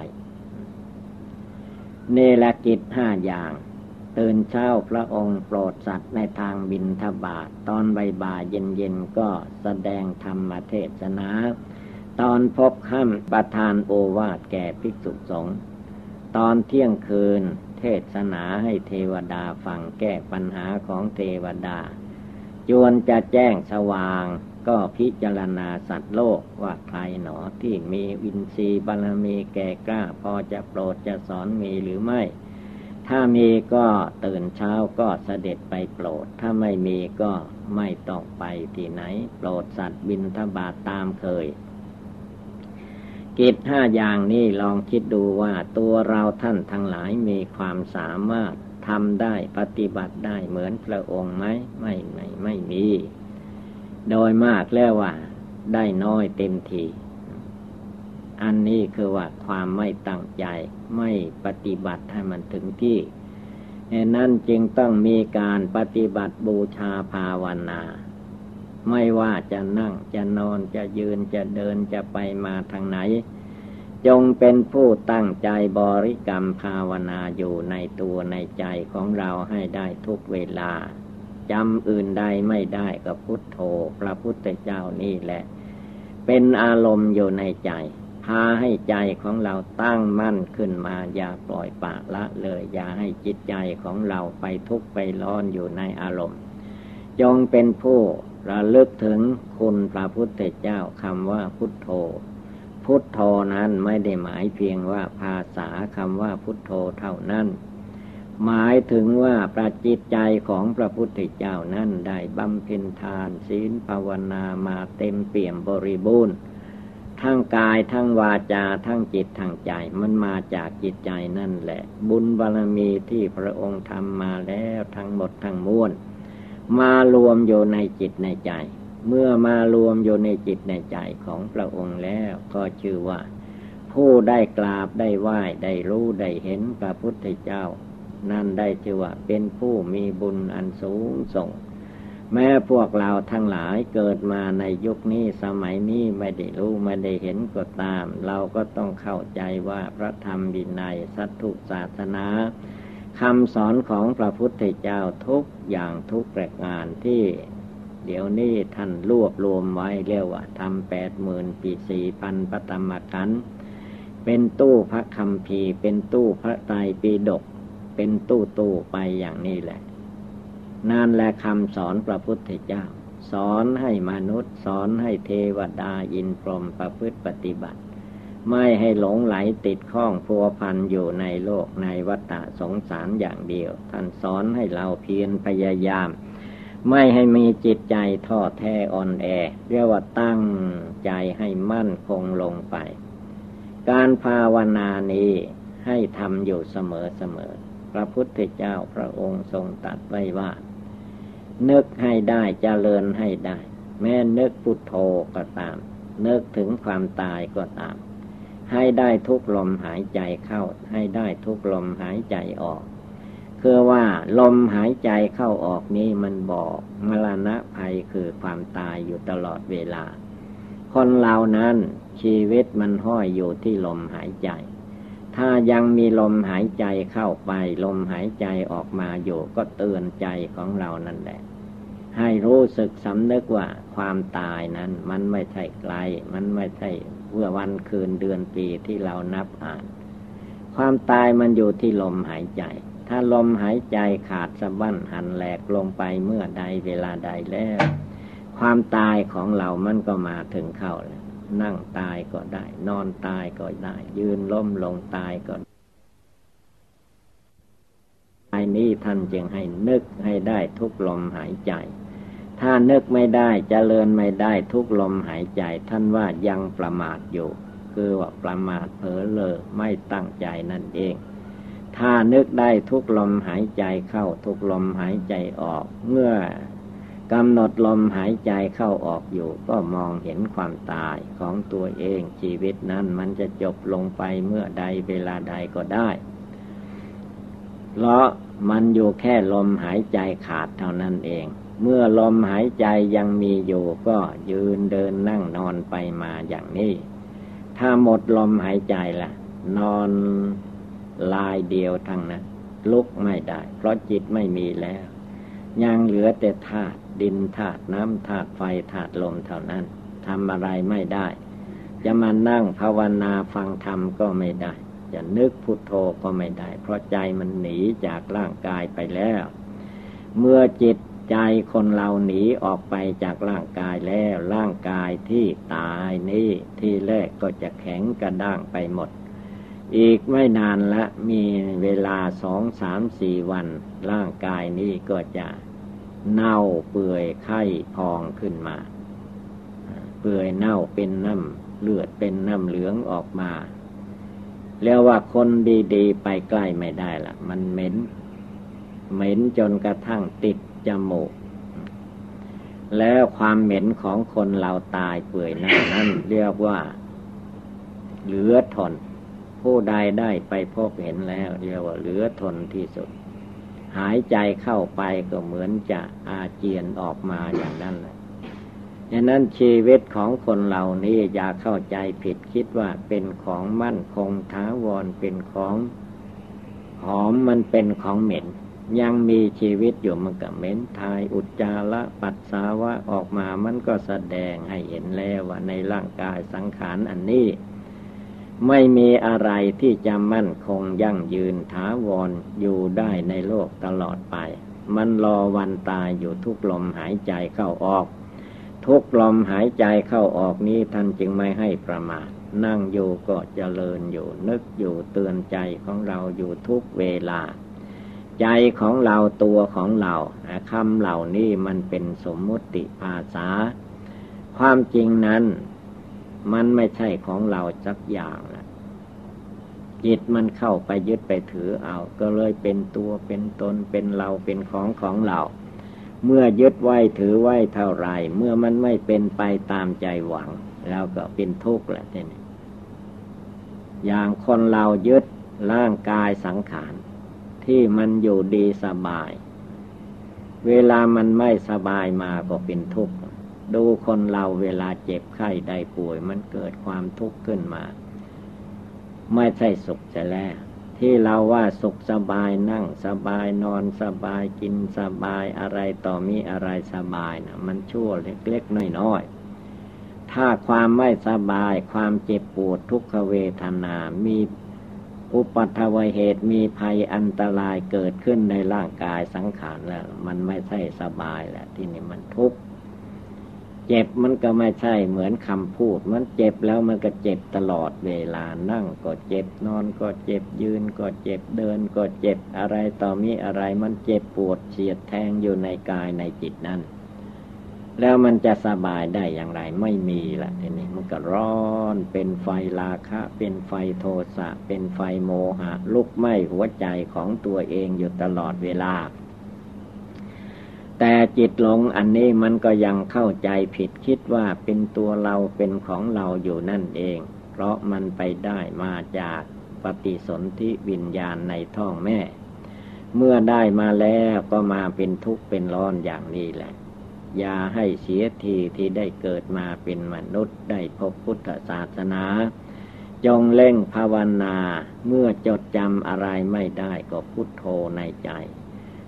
เนรกิจ5 อย่างตื่นเช้าพระองค์โปรดสัตว์ในทางบิณฑบาตตอนบ่ายๆเย็นๆก็แสดงธรรมเทศนาตอนพบค่ำประทานโอวาทแก่ภิกษุสงฆ์ตอนเที่ยงคืนเทศนาให้เทวดาฟังแก้ปัญหาของเทวดาจวนจะแจ้งสว่างก็พิจารณาสัตว์โลกว่าใครหนอที่มีอินทรีย์บารมีแก่กล้าพอจะโปรดจะสอนมีหรือไม่ถ้ามีก็ตื่นเช้าก็เสด็จไปโปรดถ้าไม่มีก็ไม่ต้องไปที่ไหนโปรดสัตว์บิณฑบาตตามเคยกิจ5 อย่างนี้ลองคิดดูว่าตัวเราท่านทั้งหลายมีความสามารถทำได้ปฏิบัติได้เหมือนพระองค์ไหมไม่มีโดยมากแล้วว่าได้น้อยเต็มทีอันนี้คือว่าความไม่ตั้งใจไม่ปฏิบัติให้มันถึงที่นั่นจึงต้องมีการปฏิบัติบูชาภาวนาไม่ว่าจะนั่งจะนอนจะยืนจะเดินจะไปมาทางไหนจงเป็นผู้ตั้งใจบริกรรมภาวนาอยู่ในตัวในใจของเราให้ได้ทุกเวลาจำอื่นใดไม่ได้ก็พุทโธพระพุทธเจ้านี่แหละเป็นอารมณ์อยู่ในใจพาให้ใจของเราตั้งมั่นขึ้นมาอย่าปล่อยปละละเลยอย่าให้จิตใจของเราไปทุกข์ไปร้อนอยู่ในอารมณ์จงเป็นผู้ระลึกถึงคุณพระพุทธเจ้าคำว่าพุทโธพุทโธนั้นไม่ได้หมายเพียงว่าภาษาคำว่าพุทโธเท่านั้นหมายถึงว่าประจิตใจของพระพุทธเจ้านั้นได้บำเพ็ญทานศีลภาวนามาเต็มเปี่ยมบริบูรณ์ทั้งกายทั้งวาจาทั้งจิตทั้งใจมันมาจากจิตใจนั่นแหละบุญบารมีที่พระองค์ทำมาแล้วทั้งหมดทั้งมวลมารวมอยู่ในจิตในใจเมื่อมารวมอยู่ในจิตในใจของพระองค์แล้วก็ชื่อว่าผู้ได้กราบได้ไหว้ได้รู้ได้เห็นพระพุทธเจ้านั่นได้ชื่อว่าเป็นผู้มีบุญอันสูงส่งแม้พวกเราทั้งหลายเกิดมาในยุคนี้สมัยนี้ไม่ได้รู้ไม่ได้เห็นก็ตามเราก็ต้องเข้าใจว่าพระธรรมวินัยสัตถุศาสนาคำสอนของพระพุทธเจ้าทุกอย่างทุกประการที่เดี๋ยวนี้ท่านรวบรวมไว้เรียกว่าทำ80,000 ปี 4,000 ปฐมขันธ์เป็นตู้พระคัมภีร์เป็นตู้พระไตรปิฎกเป็นตู้ไปอย่างนี้แหละนั่นแหละคำสอนพระพุทธเจ้าสอนให้มนุษย์สอนให้เทวดาอินทร์พรหมประพฤติปฏิบัติไม่ให้หลงไหลติดข้องพัวพันอยู่ในโลกในวัฏสงสารอย่างเดียวท่านสอนให้เราเพียรพยายามไม่ให้มีจิตใจท้อแท้อ่อนแอเรียกว่าตั้งใจให้มั่นคงลงไปการภาวนานี้ให้ทำอยู่เสมอพระพุทธเจ้าพระองค์ทรงตรัสไว้ว่านึกให้ได้เจริญให้ได้แม้นึกพุทโธก็ตามนึกถึงความตายก็ตามให้ได้ทุกลมหายใจเข้าให้ได้ทุกลมหายใจออกคือว่าลมหายใจเข้าออกนี้มันบอกมรณะภัยคือความตายอยู่ตลอดเวลาคนเรานั้นชีวิตมันห้อยอยู่ที่ลมหายใจถ้ายังมีลมหายใจเข้าไปลมหายใจออกมาอยู่ก็เตือนใจของเรานั่นแหละให้รู้สึกสำนึกว่าความตายนั้นมันไม่ใช่ไกลมันไม่ใช่เมื่อวันคืนเดือนปีที่เรานับอ่านความตายมันอยู่ที่ลมหายใจถ้าลมหายใจขาดสะบั้นหันแหลกลงไปเมื่อใดเวลาใดแล้วความตายของเรามันก็มาถึงเข้าแล้วนั่งตายก็ได้นอนตายก็ได้ยืนล้มลงตายก็ได้นี้ท่านจึงให้นึกให้ได้ทุกลมหายใจถ้านึกไม่ได้เจริญไม่ได้ทุกลมหายใจท่านว่ายังประมาทอยู่คือว่าประมาทเผลอเล้อไม่ตั้งใจนั่นเองถ้านึกได้ทุกลมหายใจเข้าทุกลมหายใจออกเมื่อกำหนดลมหายใจเข้าออกอยู่ก็มองเห็นความตายของตัวเองชีวิตนั้นมันจะจบลงไปเมื่อใดเวลาใดก็ได้เพราะมันอยู่แค่ลมหายใจขาดเท่านั้นเองเมื่อลมหายใจยังมีอยู่ก็ยืนเดินนั่งนอนไปมาอย่างนี้ถ้าหมดลมหายใจล่ะนอนลายเดียวทั้งนั้นลุกไม่ได้เพราะจิตไม่มีแล้วยังเหลือแต่ธาตุดินธาตุน้ำธาตุไฟธาตุลมเท่านั้นทำอะไรไม่ได้จะมานั่งภาวนาฟังธรรมก็ไม่ได้จะนึกพุทโธก็ไม่ได้เพราะใจมันหนีจากร่างกายไปแล้วเมื่อจิตใจคนเราหนีออกไปจากร่างกายแล้วร่างกายที่ตายนี้ที่แรกก็จะแข็งกระด้างไปหมดอีกไม่นานละมีเวลา2-3-4 วันร่างกายนี้ก็จะเน่าเปื่อยไข้พองขึ้นมาเปื่อยเน่าเป็นน้ำเลือดเป็นน้ำเหลืองออกมาเรียกว่าคนดีๆไปใกล้ไม่ได้ละมันเหม็นจนกระทั่งติดจมูกแล้วความเหม็นของคนเราตายเปื่อยเน่านั้นเรียกว่าเหลือทนผู้ใดได้ไปพบเห็นแล้วเรียกว่าเหลือทนที่สุดหายใจเข้าไปก็เหมือนจะอาเจียนออกมาอย่างนั้นแหละฉะนั้นชีวิตของคนเหล่านี้อย่าเข้าใจผิดคิดว่าเป็นของมั่นคงถาวรเป็นของหอมมันเป็นของเหม็นยังมีชีวิตอยู่มันก็เหม็นทายอุจจาระปัสสาวะออกมามันก็แสดงให้เห็นแล้วว่าในร่างกายสังขารอันนี้ไม่มีอะไรที่จะมั่นคงยั่งยืนถาวรอยู่ได้ในโลกตลอดไปมันรอวันตายอยู่ทุกลมหายใจเข้าออกทุกลมหายใจเข้าออกนี้ท่านจึงไม่ให้ประมาทนั่งอยู่ก็เจริญอยู่นึกอยู่เตือนใจของเราอยู่ทุกเวลาใจของเราตัวของเราคำเหล่านี้มันเป็นสมมุติภาษาความจริงนั้นมันไม่ใช่ของเราสักอย่างนะจิตมันเข้าไปยึดไปถือเอาก็เลยเป็นตัวเป็นตนเป็นเราเป็นของเราเมื่อยึดไว้ถือไว้เท่าไรเมื่อมันไม่เป็นไปตามใจหวังแล้วก็เป็นทุกข์แหละทีนี้อย่างคนเรายึดร่างกายสังขารที่มันอยู่ดีสบายเวลามันไม่สบายมาก็เป็นทุกข์ดูคนเราเวลาเจ็บไข้ได้ป่วยมันเกิดความทุกข์ขึ้นมาไม่ใช่สุขจะแล้วที่เราว่าสุขสบายนั่งสบายนอนสบายกินสบายอะไรต่อมีอะไรสบายนะมันชั่วเล็กๆน้อยๆถ้าความไม่สบายความเจ็บปวดทุกขเวทนามีอุปัฏฐวเหตุมีภัยอันตรายเกิดขึ้นในร่างกายสังขารแล้วมันไม่ใช่สบายแหละที่นี่มันทุกข์เจ็บมันก็ไม่ใช่เหมือนคำพูดมันเจ็บแล้วมันก็เจ็บตลอดเวลานั่งก็เจ็บนอนก็เจ็บยืนก็เจ็บเดินก็เจ็บอะไรต่อมีอะไรมันเจ็บปวดเสียดแทงอยู่ในกายในจิตนั้นแล้วมันจะสบายได้อย่างไรไม่มีละทีนี้มันก็ร้อนเป็นไฟราคะเป็นไฟโทสะเป็นไฟโมหะลุกไหม้หัวใจของตัวเองอยู่ตลอดเวลาแต่จิตหลงอันนี้มันก็ยังเข้าใจผิดคิดว่าเป็นตัวเราเป็นของเราอยู่นั่นเองเพราะมันไปได้มาจากปฏิสนธิวิญญาณในท้องแม่เมื่อได้มาแล้วก็มาเป็นทุกข์เป็นร้อนอย่างนี้แหละอย่าให้เสียทีที่ได้เกิดมาเป็นมนุษย์ได้พบพุทธศาสนาจงเร่งภาวนาเมื่อจดจำอะไรไม่ได้ก็พุทโธในใจ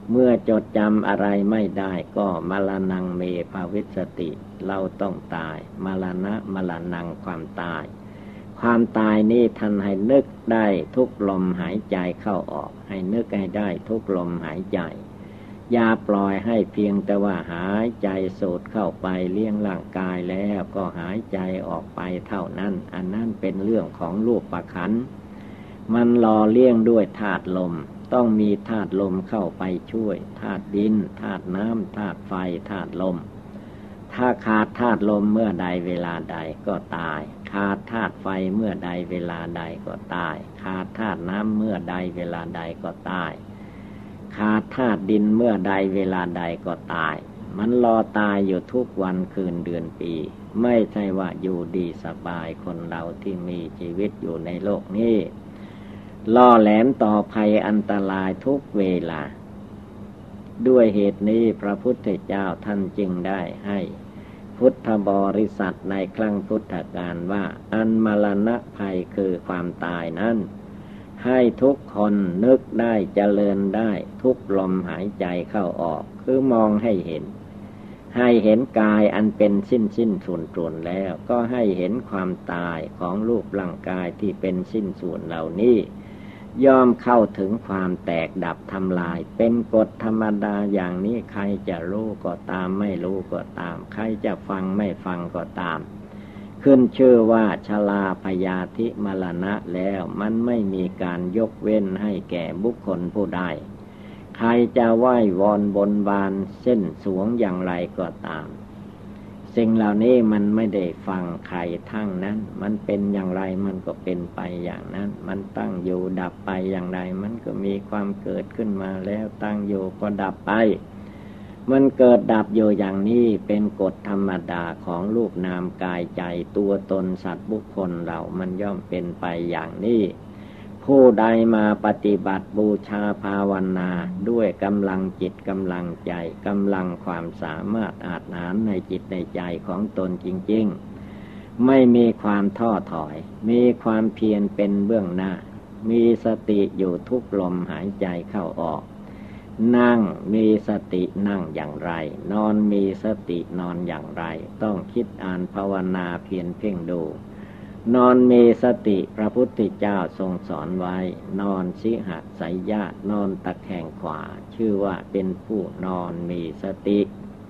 เมื่อจดจำอะไรไม่ได้ก็มรณังเมภวิสสติเราต้องตายมรณะมรณังความตายความตายนี้ท่านให้นึกได้ทุกลมหายใจเข้าออกให้นึกให้ได้ทุกลมหายใจอย่าปล่อยให้เพียงแต่ว่าหายใจสูดเข้าไปเลี้ยงร่างกายแล้วก็หายใจออกไปเท่านั้นอันนั้นเป็นเรื่องของรูปขันธ์มันหล่อเลี้ยงด้วยธาตุลมต้องมีธาตุลมเข้าไปช่วยธาตุดินธาตุน้ำธาตุไฟธาตุลมถ้าขาดธาตุลมเมื่อใดเวลาใดก็ตายขาดธาตุไฟเมื่อใดเวลาใดก็ตายขาดธาตุน้ำเมื่อใดเวลาใดก็ตายขาดธาตุดินเมื่อใดเวลาใดก็ตายมันรอตายอยู่ทุกวันคืนเดือนปีไม่ใช่ว่าอยู่ดีสบายคนเราที่มีชีวิตอยู่ในโลกนี้ล่อแหลมต่อภัยอันตรายทุกเวลาด้วยเหตุนี้พระพุทธเจ้าท่านจึงได้ให้พุทธบริษัทในครั้งพุทธกาลว่าอันมรณะภัยคือความตายนั้นให้ทุกคนนึกได้เจริญได้ทุกลมหายใจเข้าออกคือมองให้เห็นกายอันเป็นสิ้นส่วนแล้วก็ให้เห็นความตายของรูปร่างกายที่เป็นสิ้นส่วนเหล่านี้ย่อมเข้าถึงความแตกดับทำลายเป็นกฎธรรมดาอย่างนี้ใครจะรู้ก็ตามไม่รู้ก็ตามใครจะฟังไม่ฟังก็ตามขึ้นชื่อว่าชราพยาธิมรณะแล้วมันไม่มีการยกเว้นให้แก่บุคคลผู้ใดใครจะไหว้วอนบนบานเส้นสวงอย่างไรก็ตามสิ่งเหล่านี้มันไม่ได้ฟังใครทั้งนั้นมันเป็นอย่างไรมันก็เป็นไปอย่างนั้นมันตั้งอยู่ดับไปอย่างไรมันก็มีความเกิดขึ้นมาแล้วตั้งอยู่ก็ดับไปมันเกิดดับอยู่อย่างนี้เป็นกฎธรรมดาของรูปนามกายใจตัวตนสัตว์บุคคลเรามันย่อมเป็นไปอย่างนี้ผู้ใดมาปฏิบัติบูชาภาวนาด้วยกำลังจิตกำลังใจกำลังความสามารถอาจหารในจิตในใจของตนจริงๆไม่มีความท้อถอยมีความเพียรเป็นเบื้องหน้ามีสติอยู่ทุกลมหายใจเข้าออกนั่งมีสตินั่งอย่างไรนอนมีสตินอนอย่างไรต้องคิดอ่านภาวนาเพียรเพ่งดูนอนมีสติพระพุทธเจ้าทรงสอนไว้นอนสิหสยญาตนอนตะแคงขวาชื่อว่าเป็นผู้นอนมีสติ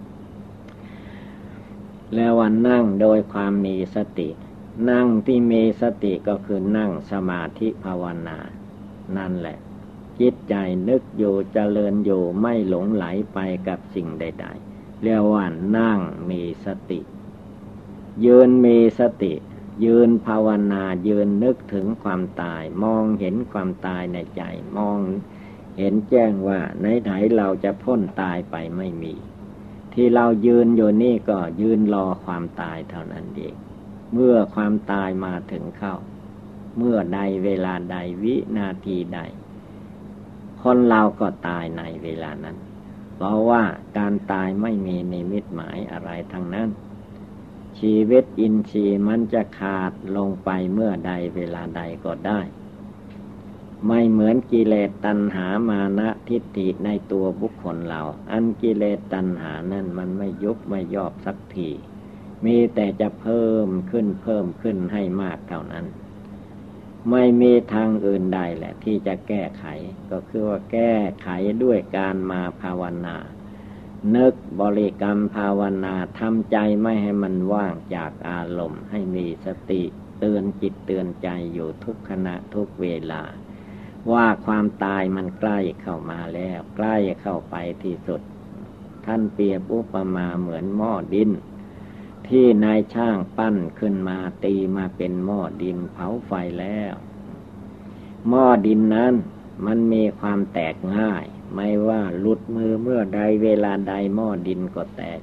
แล้ววันนั่งโดยความมีสตินั่งที่มีสติก็คือนั่งสมาธิภาวนานั่นแหละจิตใจนึกอยู่เจริญอยู่ไม่หลงไหลไปกับสิ่งใดๆเรียกว่านั่งมีสติยืนมีสติยืนภาวนายืนนึกถึงความตายมองเห็นความตายในใจมองเห็นแจ้งว่าไหนๆเราจะพ้นตายไปไม่มีที่เรายืนอยู่นี่ก็ยืนรอความตายเท่านั้นเองเมื่อความตายมาถึงเข้าเมื่อใดเวลาใดวินาทีใดคนเราก็ตายในเวลานั้นเพราะว่าการตายไม่มีนิมิตหมายอะไรทั้งนั้นชีวิตอินทรีย์มันจะขาดลงไปเมื่อใดเวลาใดก็ได้ไม่เหมือนกิเลสตัณหามานะทิฏฐิในตัวบุคคลเราอันกิเลสตัณหานั้นมันไม่ยุบไม่ย่อสักทีมีแต่จะเพิ่มขึ้นให้มากเท่านั้นไม่มีทางอื่นใดแหละที่จะแก้ไขก็คือว่าแก้ไขด้วยการมาภาวนานึกบริกรรมภาวนาทำใจไม่ให้มันว่างจากอารมณ์ให้มีสติเตือนจิตเตือนใจอยู่ทุกขณะทุกเวลาว่าความตายมันใกล้เข้ามาแล้วใกล้เข้าไปที่สุดท่านเปรียบอุปมาเหมือนหม้อดินที่นายช่างปั้นขึ้นมาตีมาเป็นหม้อดินเผาไฟแล้วหม้อดินนั้นมันมีความแตกง่ายไม่ว่าหลุดมือเมื่อใดเวลาใดหม้อดินก็แตก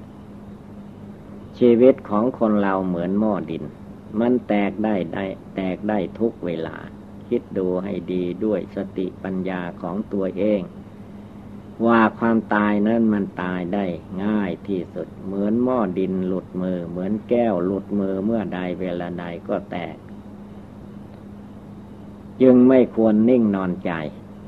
ชีวิตของคนเราเหมือนหม้อดินมันแตกได้ทุกเวลาคิดดูให้ดีด้วยสติปัญญาของตัวเองว่าความตายนั้นมันตายได้ง่ายที่สุดเหมือนหม้อดินหลุดมือเหมือนแก้วหลุดมือเมื่อใดเวลาใดก็แตกจึงไม่ควรนิ่งนอนใจ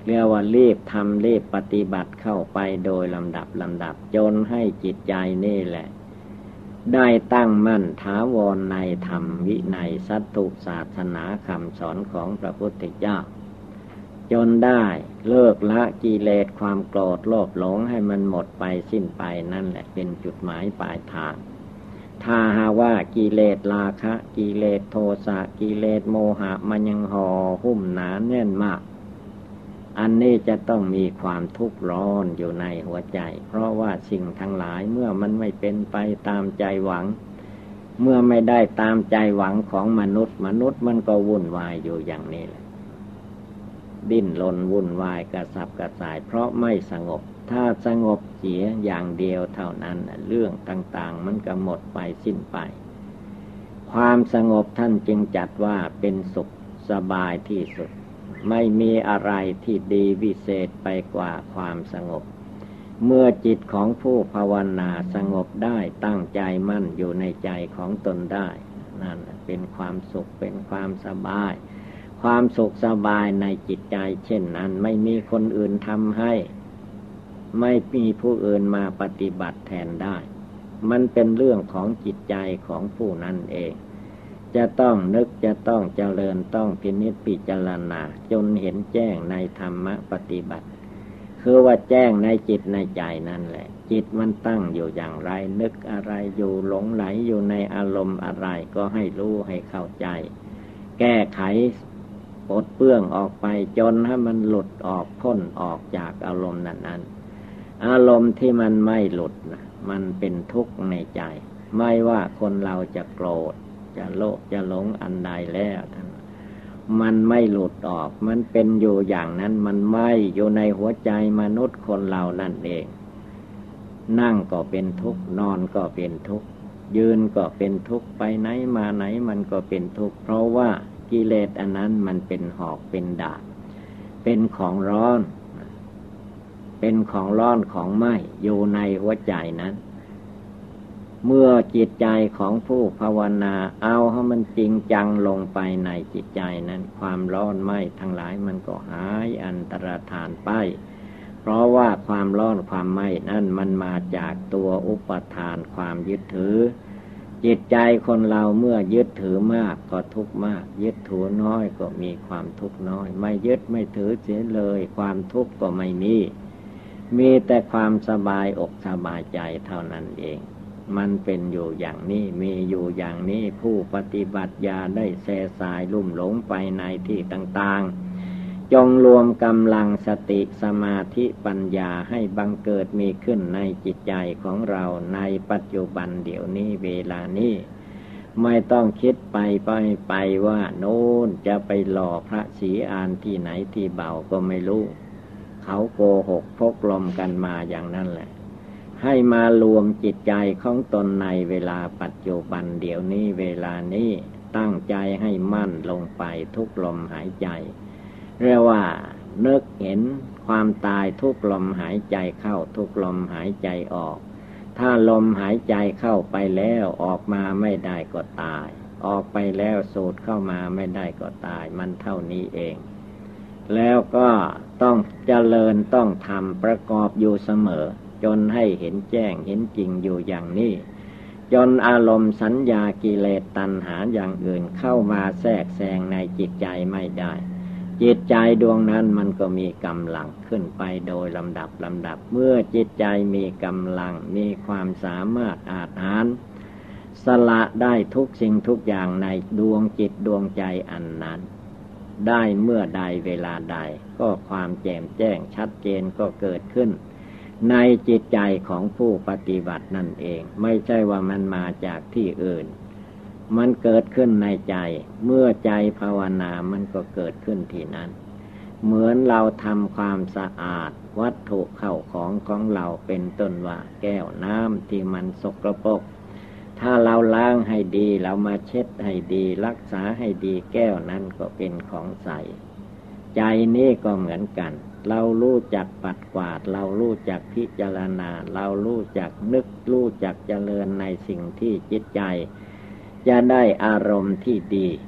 เรียกว่ารีบทำรีบปฏิบัติเข้าไปโดยลำดับจนให้จิตใจนี่แหละได้ตั้งมั่นถาวรในธรรมวินัยสัตตุศาสนาคำสอนของพระพุทธเจ้าจนได้เลิกละกิเลสความโกรธโลภหลงให้มันหมดไปสิ้นไปนั่นแหละเป็นจุดหมายปลายทางถ้าหาว่ากิเลสราคะกิเลสโทสะกิเลสโมหะมันยังห่อหุ้มหนาแน่นมากอันนี้จะต้องมีความทุกข์ร้อนอยู่ในหัวใจเพราะว่าสิ่งทั้งหลายเมื่อมันไม่เป็นไปตามใจหวังเมื่อไม่ได้ตามใจหวังของมนุษย์มันก็วุ่นวายอยู่อย่างนี้แหละดิ้นรนวุ่นวายกระสับกระส่ายเพราะไม่สงบถ้าสงบเสียอย่างเดียวเท่านั้นเรื่องต่างๆมันก็หมดไปสิ้นไปความสงบท่านจึงจัดว่าเป็นสุขสบายที่สุดไม่มีอะไรที่ดีวิเศษไปกว่าความสงบเมื่อจิตของผู้ภาวนาสงบได้ตั้งใจมั่นอยู่ในใจของตนได้นั่นเป็นความสุขเป็นความสบายความสุขสบายในจิตใจเช่นนั้นไม่มีคนอื่นทำให้ไม่มีผู้อื่นมาปฏิบัติแทนได้มันเป็นเรื่องของจิตใจของผู้นั้นเองจะต้องนึกจะต้องเจริญต้องพินิจพิจารณาจนเห็นแจ้งในธรรมปฏิบัติคือว่าแจ้งในจิตในใจนั่นแหละจิตมันตั้งอยู่อย่างไรนึกอะไรอยู่หลงไหลอยู่ในอารมณ์อะไรก็ให้รู้ให้เข้าใจแก้ไขปลดเปลื้องออกไปจนให้มันหลุดออกพ้นออกจากอารมณ์นั้นอารมณ์ที่มันไม่หลุดนะมันเป็นทุกข์ในใจไม่ว่าคนเราจะโกรธจะโลภจะหลงอันใดแล้วมันไม่หลุดออกมันเป็นอยู่อย่างนั้นมันไม่อยู่ในหัวใจมนุษย์คนเรานั่นเองนั่งก็เป็นทุกข์นอนก็เป็นทุกข์ยืนก็เป็นทุกข์ไปไหนมาไหนมันก็เป็นทุกข์เพราะว่ากิเลสอันนั้นมันเป็นหอกเป็นดาบเป็นของร้อนเป็นของร้อนของไหม้อยู่ในหัวใจนั้นเมื่อจิตใจของผู้ภาวนาเอาให้มันจริงจังลงไปในจิตใจนั้นความร้อนไหม้ทั้งหลายมันก็หายอันตรธานไปเพราะว่าความร้อนความไหม้นั้นมันมาจากตัวอุปทานความยึดถือจิตใจคนเราเมื่อยึดถือมากก็ทุกข์มากยึดถือน้อยก็มีความทุกข์น้อยไม่ยึดไม่ถือเสียเลยความทุกข์ก็ไม่มีแต่ความสบายอกสบายใจเท่านั้นเองมันเป็นอยู่อย่างนี้มีอยู่อย่างนี้ผู้ปฏิบัติอย่าได้แส่สายลุ่มหลงไปในที่ต่างๆจงรวมกำลังสติสมาธิปัญญาให้บังเกิดมีขึ้นในจิตใจของเราในปัจจุบันเดี๋ยวนี้เวลานี้ไม่ต้องคิดไปว่าโน้นจะไปหล่อพระศรีอานที่ไหนที่เบาก็ไม่รู้เขาโกหกพกลมกันมาอย่างนั้นแหละให้มารวมจิตใจของตนในเวลาปัจจุบันเดี๋ยวนี้เวลานี้ตั้งใจให้มั่นลงไปทุกลมหายใจเรียกว่านึกเห็นความตายทุกลมหายใจเข้าทุกลมหายใจออกถ้าลมหายใจเข้าไปแล้วออกมาไม่ได้ก็ตายออกไปแล้วสูดเข้ามาไม่ได้ก็ตายมันเท่านี้เองแล้วก็ต้องเจริญต้องทำประกอบอยู่เสมอจนให้เห็นแจ้งเห็นจริงอยู่อย่างนี้จนอารมณ์สัญญากิเลสตัณหาอย่างอื่นเข้ามาแทรกแซงในจิตใจไม่ได้จิตใจดวงนั้นมันก็มีกำลังขึ้นไปโดยลำดับเมื่อจิตใจมีกำลังมีความสามารถอาจหาญสละได้ทุกสิ่งทุกอย่างในดวงจิตดวงใจอันนั้นได้เมื่อใดเวลาใดก็ความแจ่มแจ้งชัดเจนก็เกิดขึ้นในจิตใจของผู้ปฏิบัตินั่นเองไม่ใช่ว่ามันมาจากที่อื่นมันเกิดขึ้นในใจเมื่อใจภาวนามันก็เกิดขึ้นที่นั้นเหมือนเราทำความสะอาดวัตถุเข้าของเราเป็นต้นว่าแก้วน้ำที่มันสกปรกถ้าเราล้างให้ดีเรามาเช็ดให้ดีรักษาให้ดีแก้วนั้นก็เป็นของใสใจนี้ก็เหมือนกันเรารู้จักปัดกวาดเรารู้จักพิจารณาเรารู้จักนึกรู้จักเจริญในสิ่งที่จิตใจจะได้อารมณ์ที่ดี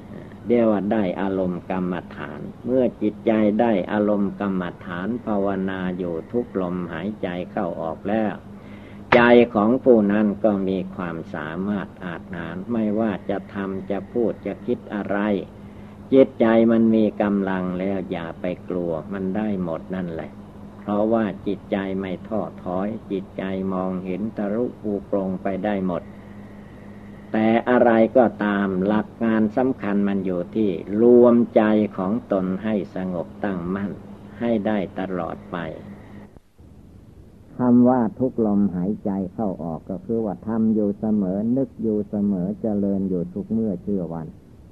เรียกว่าได้อารมณ์กรรมฐานเมื่อจิตใจได้อารมณ์กรรมฐานภาวนาอยู่ทุกลมหายใจเข้าออกแล้วใจของผู้นั้นก็มีความสามารถอาจหารไม่ว่าจะทำจะพูดจะคิดอะไรจิตใจมันมีกำลังแล้วอย่าไปกลัวมันได้หมดนั่นแหละเพราะว่าจิตใจไม่ท้อถอยจิตใจมองเห็นทะลุปูโปร่งไปได้หมดแต่อะไรก็ตามหลักงานสำคัญมันอยู่ที่รวมใจของตนให้สงบตั้งมั่นให้ได้ตลอดไปคำว่าทุกลมหายใจเข้าออกก็คือว่าทำอยู่เสมอนึกอยู่เสมอเจริญอยู่ทุกเมื่อเชื่อวัน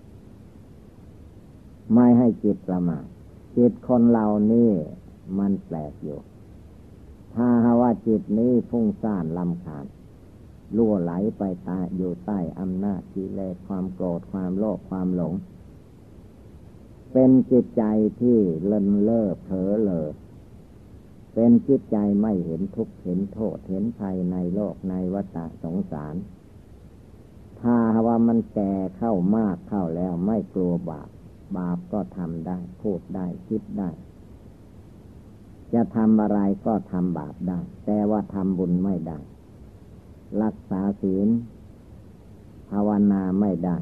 ไม่ให้จิตประมาทจิตคนเรานี่มันแปลกอยู่ถ้าว่าจิตนี้ฟุ้งซ่านรำคาญล่วไหลไปตายอยู่ใต้อำนาจกิเลสความโกรธความโลภความหลงเป็นจิตใจที่เลินเล่อเผลอเลอเป็นจิตใจไม่เห็นทุกข์เห็นโทษเห็นภัยในโลกในวัฏสงสารถ้าว่ามันแก่เข้ามากเข้าแล้วไม่กลัวบาปบาปก็ทำได้พูดได้คิดได้จะทำอะไรก็ทำบาปได้แต่ว่าทำบุญไม่ได้รักษาศีลภาวนาไม่ได้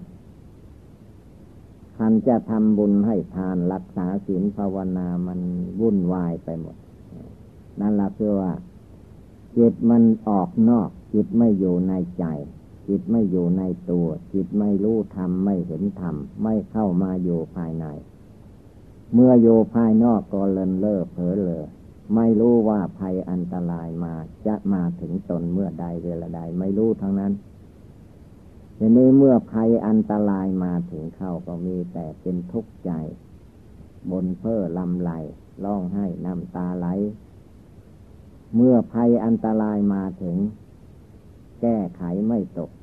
ท่านจะทำบุญให้ทานรักษาศีลภาวนามันวุ่นวายไปหมดนั่นแหละคือว่าจิตมันออกนอกจิตไม่อยู่ในใจจิตไม่อยู่ในตัวจิตไม่รู้ธรรมไม่เห็นธรรมไม่เข้ามาอยู่ภายในเมื่ออยู่ภายนอกก็เลินเล่อเผลอเลอไม่รู้ว่าภัยอันตรายมาจะมาถึงตนเมื่อใดเวลาใดไม่รู้ทั้งนั้นทีนี้เมื่อภัยอันตรายมาถึงเข้าก็มีแต่เป็นทุกข์ใจบ่นเพ้อลำไรร้องไห้น้ำตาไหลเมื่อภัยอันตรายมาถึงแก้ไขไม่ตก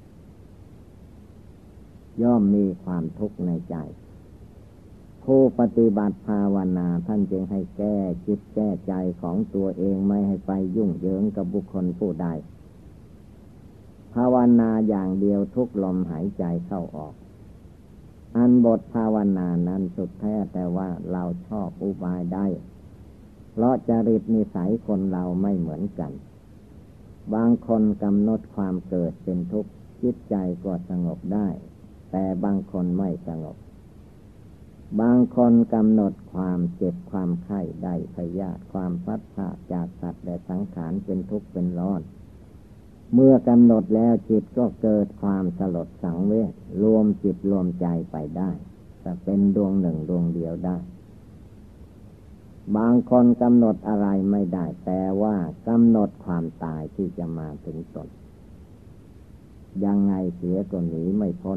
ย่อมมีความทุกข์ในใจผู้ปฏิบัติภาวนาท่านจึงให้แก้จิตแก้ใจของตัวเองไม่ให้ไปยุ่งเหยิงกับบุคคลผู้ใดภาวนาอย่างเดียวทุกลมหายใจเข้าออกอันบทภาวนานั้นสุดแท้แต่ว่าเราชอบอุบายได้เพราะจริตนิสัยคนเราไม่เหมือนกันบางคนกำหนดความเกิดเป็นทุกข์จิตใจก็สงบได้แต่บางคนไม่สงบบางคนกำหนดความเจ็บความไข้ได้พยาธิความพัดพรากจากสัตว์และสังขารเป็นทุกข์เป็นร้อนเมื่อกำหนดแล้วจิตก็เกิดความสลดสังเวชรวมจิตรวมใจไปได้จะเป็นดวงหนึ่งดวงเดียวได้บางคนกำหนดอะไรไม่ได้แต่ว่ากำหนดความตายที่จะมาถึงตนยังไงเสียก็หนีไม่พ้น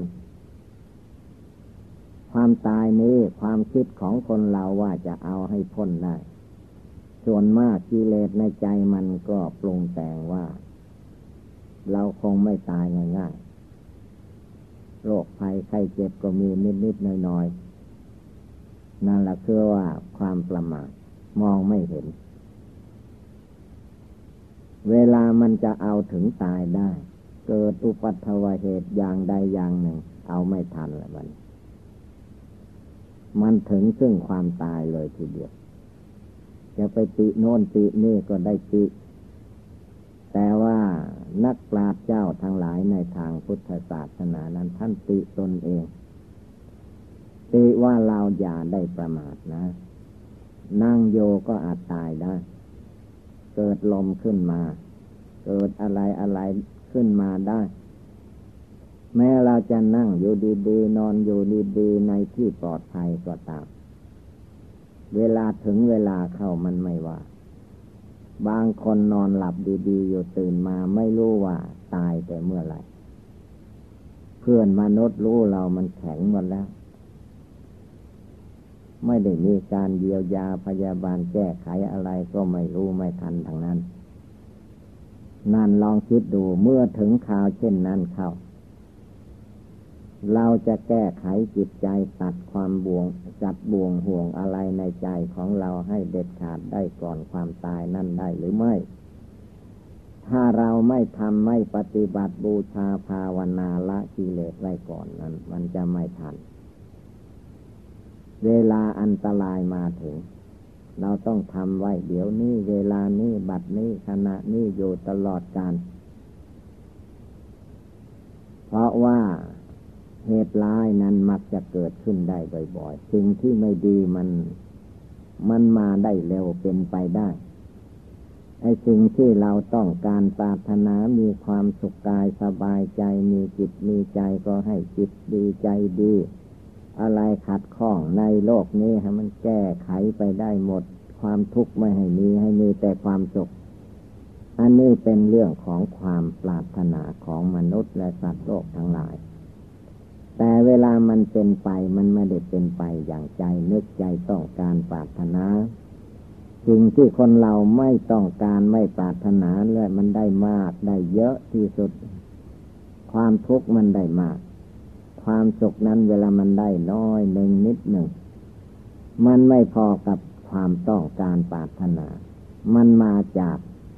ความตายนี้ความคิดของคนเราว่าจะเอาให้พ้นได้ส่วนมากกิเลสในใจมันก็ปรุงแต่งว่าเราคงไม่ตายง่ายๆโรคภัยไข้เจ็บก็มีนิดๆหน่อยๆนั่นแหละคือว่าความประมาทมองไม่เห็นเวลามันจะเอาถึงตายได้เกิดอุปัฏฐวเหตุอย่างใดอย่างหนึ่งเอาไม่ทันละมันถึงซึ่งความตายเลยทีเดียวจะไปติโน่นตินี่ก็ได้ติแต่ว่านักปราชญ์เจ้าทั้งหลายในทางพุทธศาสนานั้นท่านติตนเองติว่าเราอย่าได้ประมาทนะนั่งโยก็อาจตายได้เกิดลมขึ้นมาเกิดอะไรขึ้นมาได้แม้เราจะนั่งอยู่ดีๆนอนอยู่ดีๆในที่ปลอดภัยก็ตามเวลาถึงเวลาเข้ามันไม่ว่าบางคนนอนหลับดีๆอยู่ตื่นมาไม่รู้ว่าตายแต่เมื่อไหร่เพื่อนมนุษย์รู้เรามันแข็งหมดแล้วไม่ได้มีการเยียวยาพยาบาลแก้ไขอะไรก็ไม่รู้ไม่ทันทางนั้นนั่นลองคิดดูเมื่อถึงข่าวเช่นนั้นเข้าเราจะแก้ไขจิตใจตัดความบ่วงห่วงอะไรในใจของเราให้เด็ดขาดได้ก่อนความตายนั่นได้หรือไม่ถ้าเราไม่ทำไม่ปฏิบัติบูชาภาวนาละกิเลสไว้ก่อนนั้นมันจะไม่ทันเวลาอันตรายมาถึงเราต้องทำไว้เดี๋ยวนี้เวลานี้บัดนี้ขณะนี้อยู่ตลอดกาลเพราะว่าเหตุร้ายนั้นมักจะเกิดขึ้นได้บ่อยๆสิ่งที่ไม่ดีมันมาได้เร็วเป็นไปได้ไอ้สิ่งที่เราต้องการปรารถนามีความสุขกายสบายใจมีจิตมีใจก็ให้จิตดีใจดีอะไรขัดข้องในโลกนี้ให้มันแก้ไขไปได้หมดความทุกข์ไม่ให้มีแต่ความสุขอันนี้เป็นเรื่องของความปรารถนาของมนุษย์และสัตว์โลกทั้งหลายแต่เวลามันเป็นไปมันไม่ได้เป็นไปอย่างใจนึกใจต้องการปรารถนาสิ่งที่คนเราไม่ต้องการไม่ปรารถนาเลยมันได้มากได้เยอะที่สุดความทุกข์มันได้มากความสุขนั้นเวลามันได้น้อยหนึ่งนิดหนึ่งมันไม่พอกับความต้องการปรารถนามันมาจาก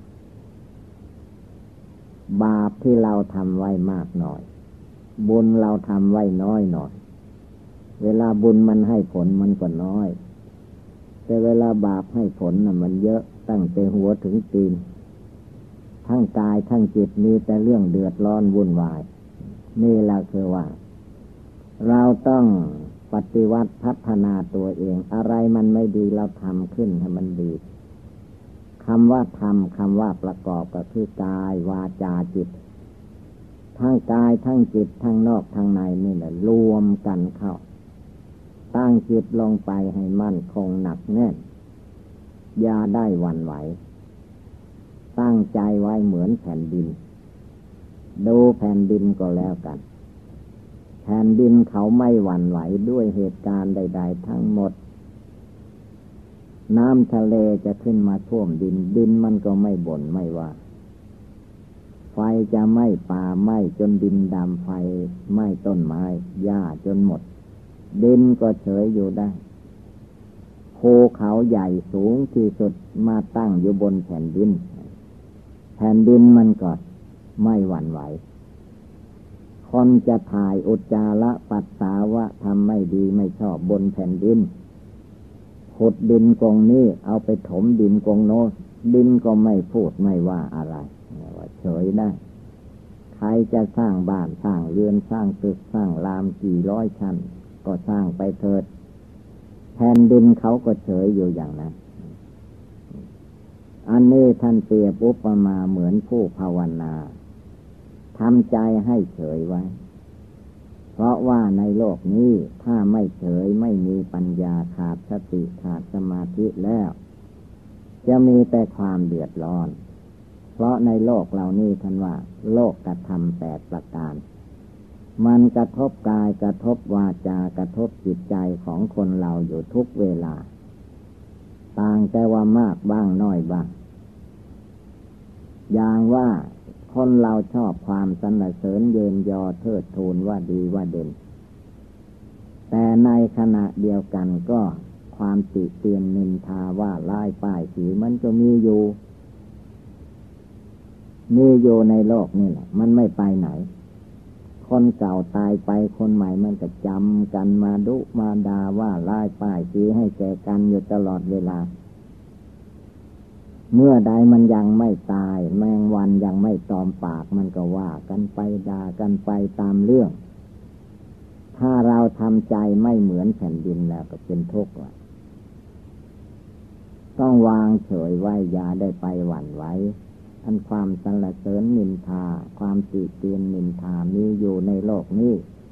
บาปที่เราทำไว้มากหน่อยบุญเราทำไว้น้อยหน่อยเวลาบุญมันให้ผลมันก็น้อยแต่เวลาบาปให้ผลน่ะมันเยอะตั้งแต่หัวถึงตีนทั้งกายทั้งจิตมีแต่เรื่องเดือดร้อนวุ่นวายนี่แหละคือว่าเราต้องปฏิวัติพัฒนาตัวเองอะไรมันไม่ดีเราทำขึ้นให้มันดีคำว่าทำคำว่าประกอบก็คือกายวาจาจิตทั้งกายทั้งจิตทั้งนอกทั้งในนี่แหละรวมกันเข้าตั้งจิตลงไปให้มั่นคงหนักแน่นอย่าได้หวั่นไหวตั้งใจไว้เหมือนแผ่นดินดูแผ่นดินก็แล้วกันแผ่นดินเขาไม่หวั่นไหวด้วยเหตุการณ์ใดๆทั้งหมดน้ำทะเลจะขึ้นมาท่วมดินมันก็ไม่บ่นไม่ว่าไฟจะไหม้ป่าไหม้จนดินดำไฟไหม้ต้นไม้หญ้าจนหมดดินก็เฉยอยู่ได้ภูเขาใหญ่สูงที่สุดมาตั้งอยู่บนแผ่นดินมันก็ไม่หวั่นไหวคนจะถ่ายอุจจาระปัสสาวะทำไม่ดีไม่ชอบบนแผ่นดินขุดดินกองนี้เอาไปถมดินกองโน้นดินก็ไม่พูดไม่ว่าอะไรว่าเฉยได้ใครจะสร้างบ้านสร้างเรือนสร้างตึกสร้างรามกี่ร้อยชั้นก็สร้างไปเถิดแผ่นดินเขาก็เฉยอยู่อย่างนั้นอันนี้ท่านเปรียบอุปมาเหมือนผู้ภาวนาทำใจให้เฉยไว้เพราะว่าในโลกนี้ถ้าไม่เฉยไม่มีปัญญาขาดสติขาดสมาธิแล้วจะมีแต่ความเดือดร้อนเพราะในโลกเหล่านี้ท่านว่าโลกกระทำ8ประการมันกระทบกายกระทบวาจากระทบจิตใจของคนเราอยู่ทุกเวลาต่างแต่ว่ามากบ้างน้อยบ้างอย่างว่าคนเราชอบความสรรเสริญเยินยอเทิดทูนว่าดีว่าเด่นแต่ในขณะเดียวกันก็ความติเตียนนินทาว่าร้ายป้ายสีมันก็มีอยู่ในโลกนี่แหละมันไม่ไปไหนคนเก่าตายไปคนใหม่มันก็จำกันมาดุมาดาว่าร้ายป้ายสีให้แก่กันอยู่ตลอดเวลาเมื่อใดมันยังไม่ตายแมงวันยังไม่ตอมปากมันก็ว่ากันไปด่ากันไปตามเรื่องถ้าเราทำใจไม่เหมือนแผ่นดินแล้วก็เป็นทุกข์ต้องวางเฉยไว้อย่าได้ไปหวั่นไหวอันความสรรเสริญนินทาความติเตียนนินทามีอยู่ในโลกนี้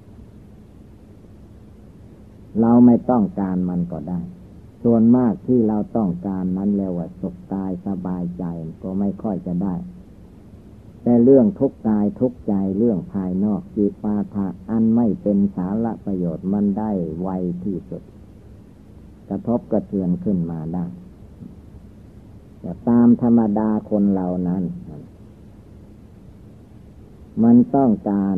เราไม่ต้องการมันก็ได้ส่วนมากที่เราต้องการนั้นแล้วว่าสุขกายสบายใจก็ไม่ค่อยจะได้แต่เรื่องทุกข์กายทุกข์ใจเรื่องภายนอกจิปาถะอันไม่เป็นสาระประโยชน์มันได้ไวที่สุดกระทบกระเทือนขึ้นมาได้แต่ตามธรรมดาคนเรานั้นมันต้องการ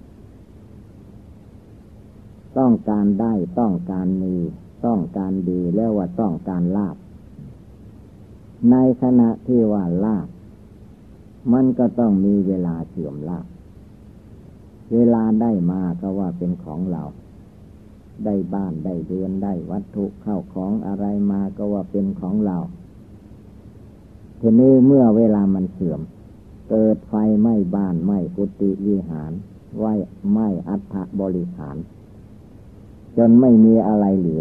ได้ต้องการมีต้องการดีแล้วว่าต้องการลาภในขณะที่ว่าลาภมันก็ต้องมีเวลาเสื่อมลาภเวลาได้มาก็ว่าเป็นของเราได้บ้านได้เรือนได้วัตถุเข้าของอะไรมาก็ว่าเป็นของเราทีนี้เมื่อเวลามันเสื่อมเกิดไฟไหม้บ้านไหม้กุฏิวิหารไหม้อัฐบริขารจนไม่มีอะไรเหลือ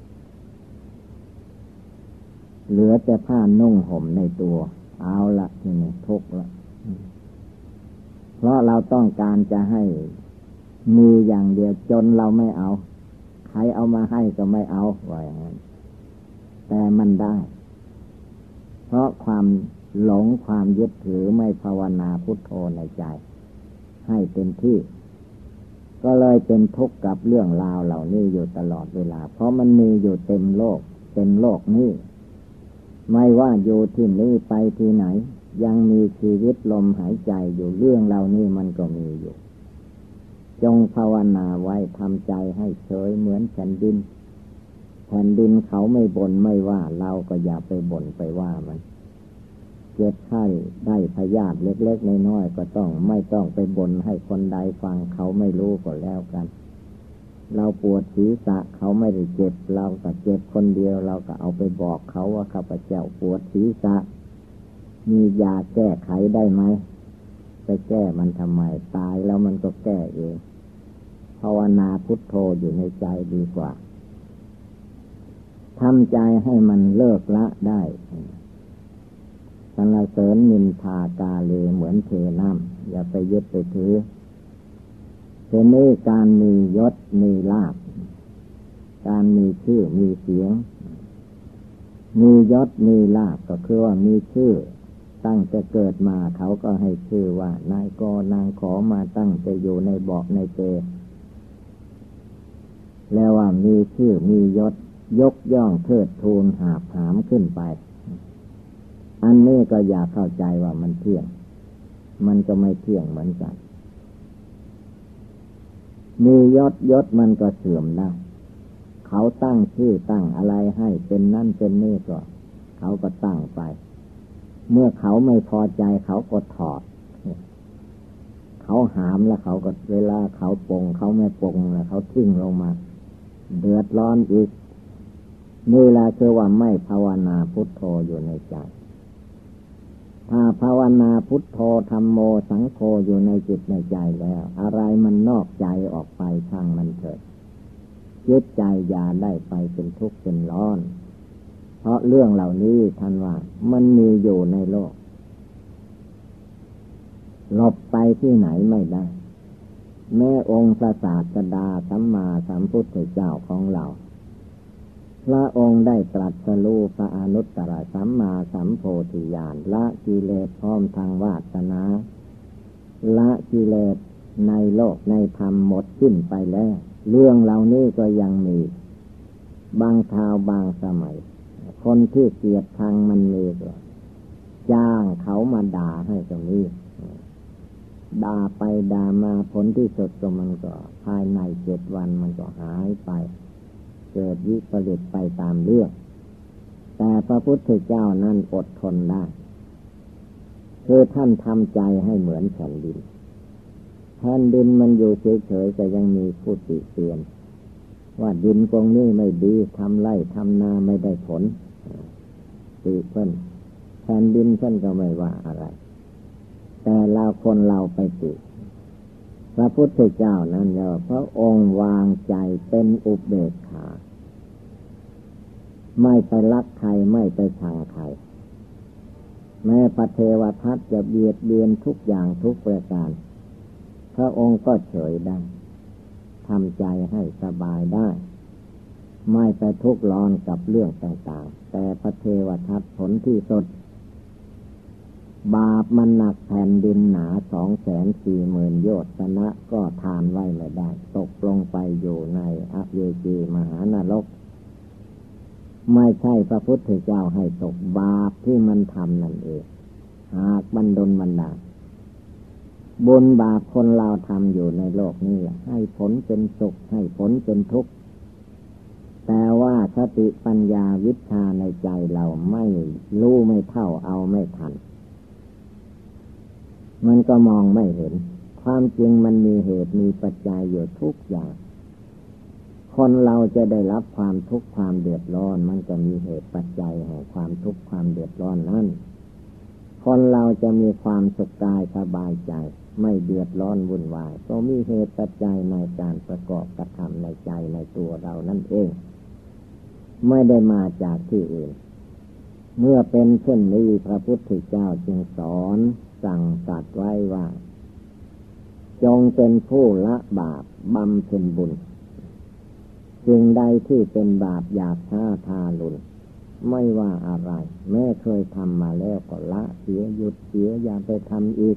แต่ผ้านุ่งห่มในตัวเอาละนี่ทุกข์ละเพราะเราต้องการจะให้มีอย่างเดียวจนเราไม่เอาใครเอามาให้ก็ไม่เอาว่าอย่างนั้นแต่มันได้เพราะความหลงความยึดถือไม่ภาวนาพุทโธในใจให้เต็มที่ก็เลยเป็นทุกข์กับเรื่องราวเหล่านี้อยู่ตลอดเวลาเพราะมันมีอยู่เต็มโลกนี้ไม่ว่าอยู่ที่นี้ไปที่ไหนยังมีชีวิตลมหายใจอยู่เรื่องเหล่านี้มันก็มีอยู่จงภาวนาไว้ทำใจให้เฉยเหมือนแผ่นดินเขาไม่บ่นไม่ว่าเราก็อย่าไปบ่นไปว่ามันเจ็บไข้ได้พยาธิเล็กๆน้อยๆก็ไม่ต้องไปบ่นให้คนใดฟังเขาไม่รู้ก็แล้วกันเราปวดศีรษะเขาไม่ได้เจ็บเราก็เจ็บคนเดียวเราก็เอาไปบอกเขาว่าข้าพเจ้าปวดศีรษะมียาแก้ไขได้ไหมไปแก้มันทำไมตายแล้วมันก็แก้เองภาวนาพุทโธอยู่ในใจดีกว่าทำใจให้มันเลิกละได้สรรเสริญนินทากาเลเหมือนเทน้ำอย่าไปยึดไปถือทีนี้การมียศมีลาภการมีชื่อมีเสียงมียศมีลาภก็คือว่ามีชื่อตั้งแต่เกิดมาเขาก็ให้ชื่อว่านายกนางขอมาตั้งแต่อยู่ในเบาะในเปลแล้วว่ามีชื่อมียศยกย่องเทิดทูนหาบหามขึ้นไปอันนี้ก็อย่าเข้าใจว่ามันเที่ยงมันก็ไม่เที่ยงเหมือนกันมียศมันก็เสื่อมได้เขาตั้งชื่อตั้งอะไรให้เป็นนั่นเป็นนี่ก็เขาก็ตั้งไปเมื่อเขาไม่พอใจเขาก็ถอดเขาหามแล้วเขาก็เวลาเขาปลงเขาไม่ปลงแล้วเขาทิ้งลงมาเดือดร้อนอีกนี่แหละคือว่าไม่ภาวนาพุทโธอยู่ในใจถ้าภาวนาพุทโธธัมโมสังโฆอยู่ในจิตในใจแล้วอะไรมันนอกใจออกไปช่างมันเถิดจิตใจอย่าได้ไปเป็นทุกข์เป็นร้อนเพราะเรื่องเหล่านี้ท่านว่ามันมีอยู่ในโลกหลบไปที่ไหนไม่ได้แม้องค์พระศาสดาสัมมาสัมพุทธเจ้าของเราพระองค์ได้ตรัสรู้พระอนุตตรสัมมาสัมโพธิญาณละกิเลสพร้อมทางวาสนาละกิเลสในโลกในธรรมหมดสิ้นไปแล้วเรื่องเหล่านี้ก็ยังมีบางคราวบางสมัยคนที่เกลียดชังมันมีก็จ้างเขามาด่าให้ตรงนี้ด่าไปด่ามาผลที่สุดก็มันก็ภายใน7 วันมันก็หายไปเกิดวิปริตไปตามเรื่องแต่พระพุทธเจ้านั้นอดทนได้คือท่านทำใจให้เหมือนแผ่นดินมันอยู่เฉยๆแต่ยังมีผู้ติเตียนว่าดินตรงนี้ไม่ดีทำไร่ทำนาไม่ได้ผลติเพิ่นแผ่นดินเพิ่นก็ไม่ว่าอะไรแต่เราไปติพระพุทธเจ้านั้นเนี่ยพระองค์วางใจเป็นอุเบกขาไม่ไปรักใครไม่ไปชังใครแม้พระเทวทัตจะเบียดเบียนทุกอย่างทุกประการพระองค์ก็เฉยได้ทำใจให้สบายได้ไม่ไปทุกข์ร้อนกับเรื่องต่างๆแต่พระเทวทัตผลที่สุดบาปมันหนักแผ่นดินหนา 240,000 โยชนะก็ทานไว้ไม่ได้ตกลงไปอยู่ในอเวจีมหานรกไม่ใช่พระพุทธเจ้าให้ตกบาปที่มันทำนั่นเองหากบันดลบันดาลบุญบาปคนเราทำอยู่ในโลกนี้ให้ผลเป็นสุขให้ผลเป็นทุกข์แต่ว่าสติปัญญาวิชาในใจเราไม่รู้ไม่เท่าเอาไม่ทันมันก็มองไม่เห็นความจริงมันมีเหตุมีปัจจัยอยู่ทุกอย่างคคนเราจะได้รับความทุกข์ความเดือดร้อนมันจะมีเหตุปัจจัยแห่งความทุกข์ความเดือดร้อนนั้นคนเราจะมีความสุขกายสบายใจไม่เดือดร้อนวุ่นวายก็มีเหตุปัจจัยในการประกอบกระทำในใจในตัวเรานั่นเองไม่ได้มาจากที่อื่นเมื่อเป็นเช่นนี้พระพุทธเจ้าจึงสอนสั่งสัตว์ไว้ว่าจงเป็นผู้ละบาปบำเพ็ญบุญสิ่งใดที่เป็นบาปหยาบช้าทารุณไม่ว่าอะไรแม้เคยทำมาแล้วก็ละเสียหยุดเสียอย่าไปทำอีก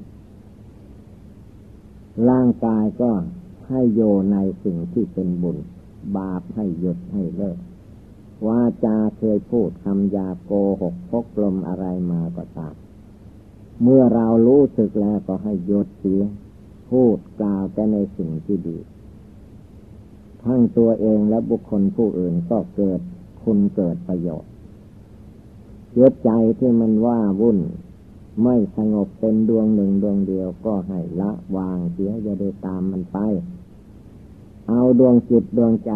ร่างกายก็ให้โยในสิ่งที่เป็นบุญบาปให้หยุดให้เลิกวาจาเคยพูดคำหยาบโกหกพกลมอะไรมาก็ตามเมื่อเรารู้สึกแล้วก็ให้หยุดเสียพูดกล่าวแต่ในสิ่งที่ดีทั้งตัวเองและบุคคลผู้อื่นก็เกิดคุณเกิดประโยชน์เกิดใจที่มันว่าวุ่นไม่สงบเป็นดวงหนึ่งดวงเดียวก็ให้ละวางเสียอย่าได้ตามมันไปเอาดวงจิตดวงใจ